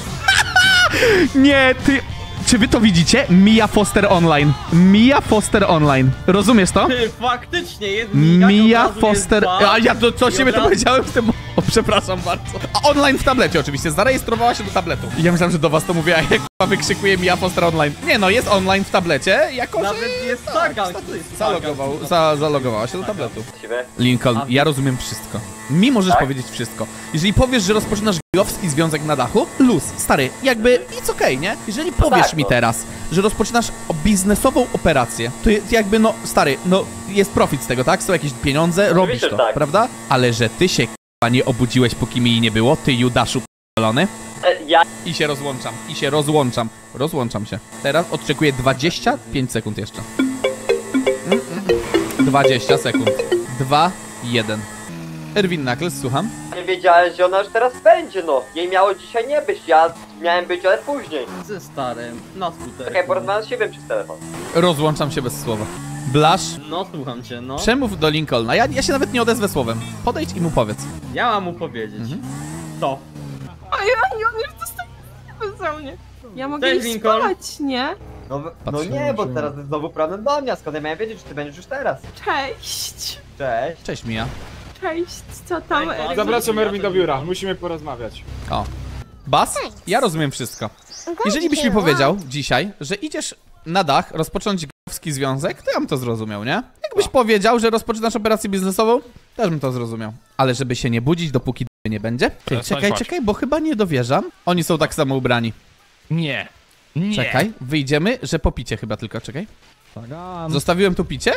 Nie, ty... Czy wy to widzicie? Mia Foster Online. Mia Foster Online. Rozumiesz to? Ty, faktycznie, jest Mia, Mia Foster... A ja to co I siebie to razu- powiedziałem w tym... O, przepraszam bardzo. A online w tablecie oczywiście, zarejestrowała się do tabletu. I ja myślałem, że do was to mówię, a jak k***a wykrzykuje Mia Foster Online. Nie no, jest online w tablecie, jako że... Nawet jest saga, to jest Zalogował, za, zalogowała się do tabletu. Lincoln, ja rozumiem wszystko. Mi możesz powiedzieć wszystko. Jeżeli powiesz, że rozpoczynasz gejowski związek na dachu, luz, stary, jakby it's okej, nie? Jeżeli powiesz mi teraz, że rozpoczynasz biznesową operację, to je- jakby no, stary, no jest profit z tego, tak? Są jakieś pieniądze, robisz to, prawda? Ale że ty się k***a nie obudziłeś, póki mi jej nie było, ty Judaszu k***lony. Ja... I się rozłączam, i się rozłączam. Rozłączam się. Teraz odczekuję dwadzieścia pięć sekund jeszcze. Mm, mm. dwadzieścia sekund. dwa, jeden. Erwin Knuckles, słucham. Nie wiedziałem, że ona już teraz będzie, no. Jej miało dzisiaj nie być, ja miałem być, ale później. Ze starym, na skuterku. Czekaj, porozmawiam z siebie przez telefon. Rozłączam się bez słowa. Blasz, No, słucham cię, no. przemów do Lincolna. Ja, ja się nawet nie odezwę słowem. Podejdź i mu powiedz. Ja mam mu powiedzieć. Mhm. To. A ja nie, on już dostał za mnie. Ja mogę Cześć, iść Lincoln. spać, nie? No, no Patrzymy, nie, bo patrzymy. teraz jest znowu prawem do mnie, a skąd ja miałem wiedzieć, że ty będziesz już teraz? Cześć. Cześć. Cześć, Mia. Cześć, co tam? Ej, Eryk? Zapraszam Erwin do biura, musimy porozmawiać. O. Bas, ja rozumiem wszystko. Jeżeli byś mi powiedział dzisiaj, że idziesz na dach rozpocząć gejowski związek, to ja bym to zrozumiał, nie? Jakbyś powiedział, że rozpoczynasz operację biznesową, też bym to zrozumiał. Ale żeby się nie budzić, dopóki d- nie będzie? Ty, Teraz czekaj, chodź. czekaj, bo chyba nie dowierzam. Oni są tak samo ubrani. Nie. Nie. Czekaj, wyjdziemy, że popicie chyba tylko, czekaj. Zostawiłem tu picie?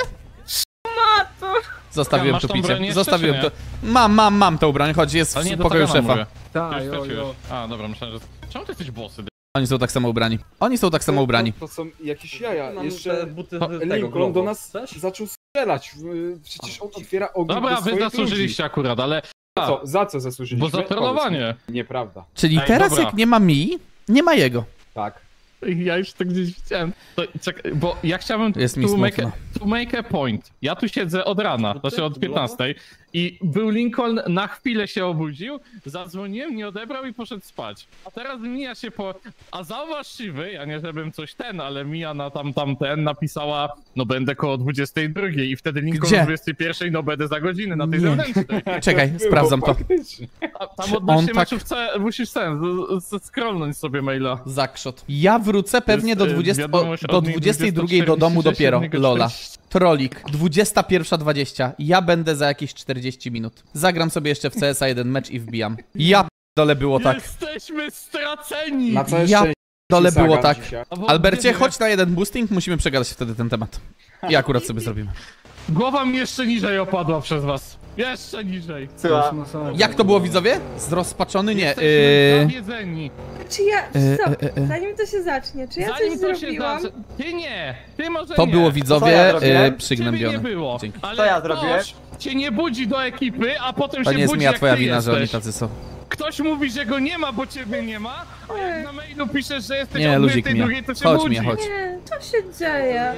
Zostawiłem Masz tu tą broń picie. jeszcze, Zostawiłem czy to. nie? Mam, mam, mam to ubranie, choć jest Ale nie w do pokoju Tagana szefa. mówię. Tak, Już jo, straciłeś. jo. A, dobra, myślałem, że... Czemu ty jesteś bossy? Oni są tak samo ubrani. Oni są tak samo ubrani. To, to są jakieś jaja. Mam Jeszcze te buty to- z tego Lincoln globo. do nas Chcesz? zaczął strzelać. W- Przecież on otwiera ogień Dobra, do wy swoich zasłużyliście akurat, ale... ludzi. Za co? Za co zasłużyliśmy? Bo za trollowanie. Powiedz mi. Nieprawda. Czyli Ej, teraz dobra. jak nie ma mi, nie ma jego. Tak. Ja już to gdzieś widziałem. To, czekaj, bo ja chciałbym Jest mi to, make a, smutno. to make a point. Ja tu siedzę od rana, znaczy od piętnastej i był Lincoln, na chwilę się obudził, zadzwoniłem, nie odebrał i poszedł spać. A teraz Mia się po... A zauważ siwy, ja nie żebym coś ten, ale Mia na tam, tam ten napisała, no będę koło dwudziestej drugiej i wtedy Lincoln Gdzie? o dwudziestej pierwszej, no będę za godzinę na tej Nie. zewnętrznej. Czekaj, Było, sprawdzam to. faktycznie. A tam odnośnie tak- meczów C, musisz ten, z- z- scrollnąć sobie maila. Zakrzot. Ja wrócę pewnie do jest, y, dwudziestej wiadomość o, do od nich dwudziestej drugiej do domu dwadzieścia cztery, dopiero. Lola. czterdzieści. Trolik. dwudziesta pierwsza dwadzieścia. Ja będę za jakieś czterdzieści minut. Zagram sobie jeszcze w C S a jeden mecz i wbijam. Ja dole było tak. Jesteśmy straceni! Na całe Ja szczęście dole saga było tak. dzisiaj. A bo Albercie, nie wiem, chodź na jeden boosting, musimy przegadać wtedy ten temat. I akurat sobie zrobimy. Głowa mi jeszcze niżej opadła przez was. Jeszcze niżej. Słucham. Jak to było, widzowie? Zrozpaczony? Nie. Jesteśmy Yy... zawiedzeni. Czy ja, E, stop, e, e. zanim to się zacznie, czy ja Zanim coś to się zrobiłam? da... Ty nie! Ty może To nie. było, Co ja widzowie, zrobiłem? yy, Ciebie przygnębione. nie było. Dzięki. Ale Co ja ktoś zrobiłem? cię nie budzi do ekipy, a potem To się nie jest budzi moja jak twoja ty wina, że oni jesteś. tacy są. Ktoś mówi, że go nie ma, bo ciebie nie ma, a jak na mailu piszesz, że jesteś Nie, o luzik dwudziestej drugiej, Mia. to cię Chodź, budzi. Mia, chodź. Nie, co się dzieje?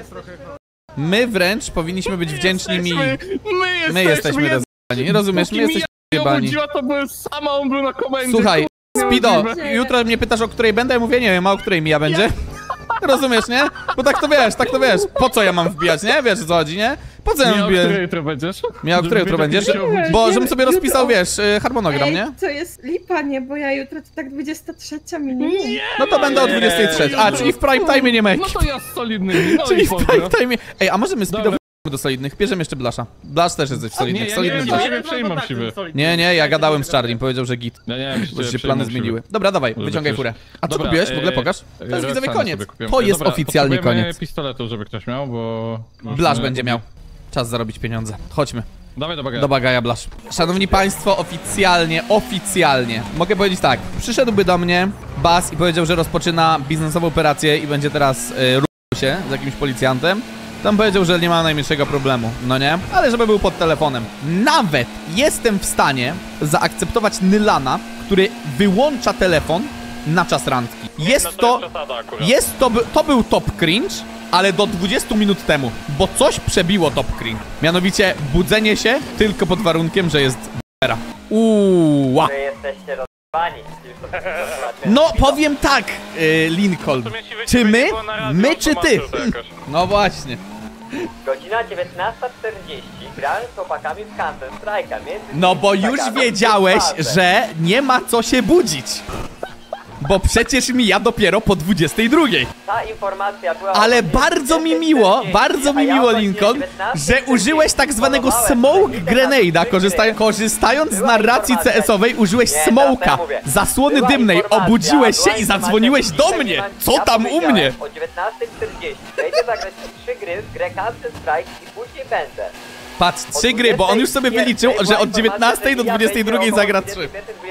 My wręcz powinniśmy być wdzięczni mi. Jesteśmy, my jesteśmy, My jesteśmy rozjebani. Rozumiesz? My jesteśmy nie rozjebani. obudziła, to byłem sama, on był na komendzie. Słuchaj, Speedo, Niemożliwe. jutro mnie pytasz, o której będę, ja mówię, nie wiem, a o której Mia będzie. Rozumiesz, nie? Bo tak to wiesz, tak to wiesz. Po co ja mam wbijać, nie? Wiesz, o co chodzi, nie? Po co ja Nie, o lubię? której jutro będziesz? Miał, które jutro będziesz? Bo żebym sobie rozpisał, wiesz, y, harmonogram, nie? To jest lipa, nie? Bo ja jutro to tak dwudziesta trzecia minimum. No to będę o dwudziestej trzeciej. A, czyli w prime time nie ma No jakichś. to ja z solidnymi, no Czyli i w pozdro. prime time. Ej, a możemy Dobra. speedować do solidnych? Bierzemy jeszcze Blasza. Blasz też jest w Nie, solidnych. ja Solidny nie Blasz. wiem, przejmą siły. Nie, nie, ja gadałem z Charliem, powiedział, że git. Ja nie wiem, Bo czy się plany zmieniły. Dobra, dawaj, Może wyciągaj ktoś- furę. A co Dobra, kupiłeś? W ogóle e, pokaż. To jest widzowie Roxanne koniec. sobie kupiłem. To jest Dobra, oficjalnie potrzebujemy koniec. pistoletu, żeby ktoś miał, bo... Blasz będzie miał. Czas zarobić pieniądze. Chodźmy. Dawaj do bagaja. Do bagaja Blasz. Szanowni państwo, oficjalnie, oficjalnie. Mogę powiedzieć tak. Przyszedłby do mnie Bas i powiedział, że rozpoczyna biznesową operację i będzie teraz y, ruchał się z jakimś policjantem. Tam powiedział, że nie ma najmniejszego problemu, no nie? Ale żeby był pod telefonem. Nawet jestem w stanie zaakceptować Nylana, który wyłącza telefon na czas randki. Jest to... Jest to... To był top cringe, ale do dwudziestu minut temu, bo coś przebiło top cringe. Mianowicie budzenie się tylko pod warunkiem, że jest b***era. Uuuu. Wy jesteście rozbani. No powiem tak, yy, Lincoln. Czy my? My czy ty? No właśnie. Godzina dziewiętnasta czterdzieści. Grałem z chłopakami w Counter Strike'a. Między No bo już wiedziałeś, że nie ma co się budzić. Bo przecież mija dopiero po dwudziestej drugiej. Ta informacja była... Ale bardzo mi miło, bardzo mi miło, Lincoln, że użyłeś tak zwanego smoke grenade'a, korzystają, korzystając z narracji C S-owej, użyłeś smoka, zasłony dymnej, obudziłeś się i zadzwoniłeś do mnie. Co tam u mnie? O dziewiętnastej czterdzieści. Wejdę zagrać trzy gry w grę Counter Strike i później będę. Patrz, trzy gry, bo on już sobie wyliczył, że od dziewiętnastej do dwudziestej drugiej zagra trzy.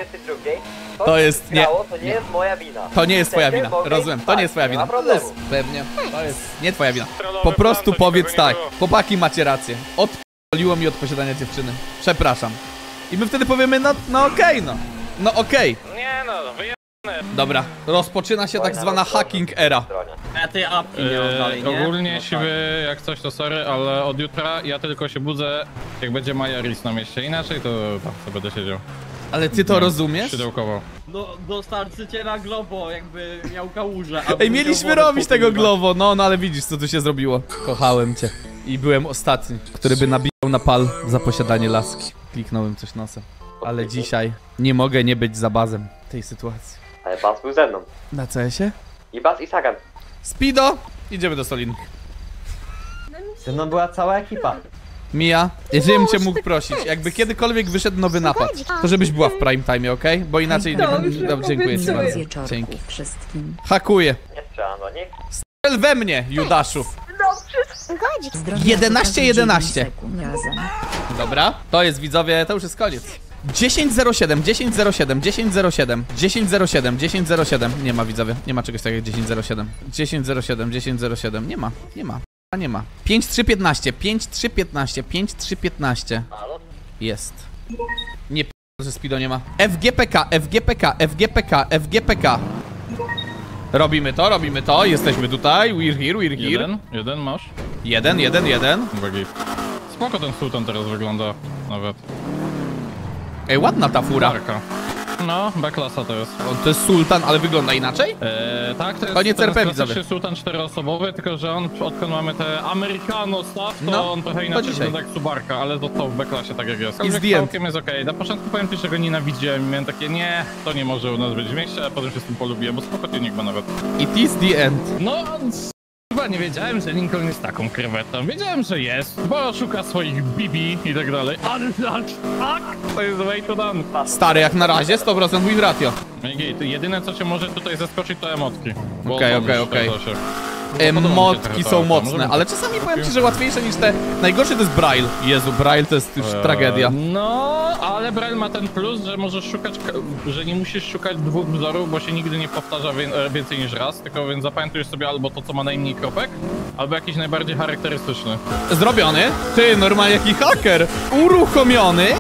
To jest, nie. To nie jest moja wina. To nie jest twoja wina, rozumiem, to nie jest twoja wina. Pewnie, to jest nie twoja wina. Po prostu powiedz tak, chłopaki macie rację, odpaliło mi od posiadania dziewczyny, przepraszam. I my wtedy powiemy, no, no okej, no, no okej. Nie no, wyjebane. Dobra, rozpoczyna się tak zwana hacking era. Ja tej apki nie mam Eee, dalej, nie? ogólnie No siwy, jak coś to sorry, ale od jutra ja tylko się budzę, jak będzie Majaris na mieście, inaczej to tam sobie będę siedział. Ale ty to rozumiesz? Szydełkowo. No, dostarczycie na Globo, jakby miał kałużę. Ej, mieliśmy robić tego Globo, no, no ale widzisz, co tu się zrobiło. Kochałem cię. I byłem ostatni, który by nabijał na pal za posiadanie laski. Kliknąłem coś nosem. Ale dzisiaj nie mogę nie być za bazem tej sytuacji. Ale Bas był ze mną. Na C S-ie? I Bas i Sagan. Speedo! Idziemy do Solinki. Ze mną była cała ekipa. Mija, jeżeli bym cię mógł prosić, jakby kiedykolwiek wyszedł nowy napad, to żebyś była w prime time, okej? Bo inaczej nie będę... Dobrze, dziękuję ci bardzo. Dzięki. Hakuję. Nie strzelam do nich. Strzel we mnie, Judaszu. jedenaście jedenaście. Dobra, to jest widzowie, to już jest koniec. dziesięć zero siedem, dziesięć zero siedem, dziesięć zero siedem, dziesięć zero siedem, dziesięć zero siedem. Nie ma widzowie, nie ma czegoś takiego jak dziesięć zero siedem. dziesięć zero siedem, dziesięć zero siedem, nie ma, nie ma. A nie ma. pięć trzy piętnaście, pięć trzy piętnaście, pięć trzy piętnaście. Jest. Nie p***, że Speedo nie ma. F G P K, F G P K, F G P K, F G P K. Robimy to, robimy to, jesteśmy tutaj, we're here, we're here. Jeden? Jeden masz? Jeden, jeden, jeden. Bagi. Spoko ten sultan teraz wygląda, nawet. Ej, ładna ta fura. Marka. No, B-klasa to jest. O, to jest sultan, ale wygląda inaczej? Eee, tak, to jest, Koniec to jest R P, widzowie. klasyczny sultan czteroosobowy, tylko że on, odkąd mamy te Americano staw, to No, on trochę to inaczej dzisiaj. wygląda jak Subarka, ale został w B-klasie tak jak jest. It's the end. Całkiem jest okej. Na początku powiem ci, że go nienawidziłem i miałem takie, nie, to nie może u nas być w mieście, a potem się z tym polubiłem, bo spoko tuning ma nawet. It is the end. No, chyba nie wiedziałem, że Lincoln jest taką krewetą. Wiedziałem, że jest, bo szuka swoich bibi i tak dalej. Ale tak, tak, to jest way to done. Stary, jak na razie sto procent win ratio. Migi, ty jedyne co cię może tutaj zaskoczyć to emotki. bo Okej, on okej, już okej. zdarza się. Podoba mi się Emotki trochę są to, mocne, możemy- ale czasami powiem ci, że łatwiejsze niż te... Najgorsze to jest Braille. Jezu, Braille to jest już Eee, tragedia. No, ale Braille ma ten plus, że możesz szukać, ka- że nie musisz szukać dwóch wzorów, bo się nigdy nie powtarza wie, e, więcej niż raz, tylko więc zapamiętujesz sobie albo to, co ma najmniej kropek, albo jakiś najbardziej charakterystyczny. Zrobiony? Ty, normalnie jaki haker! Uruchomiony!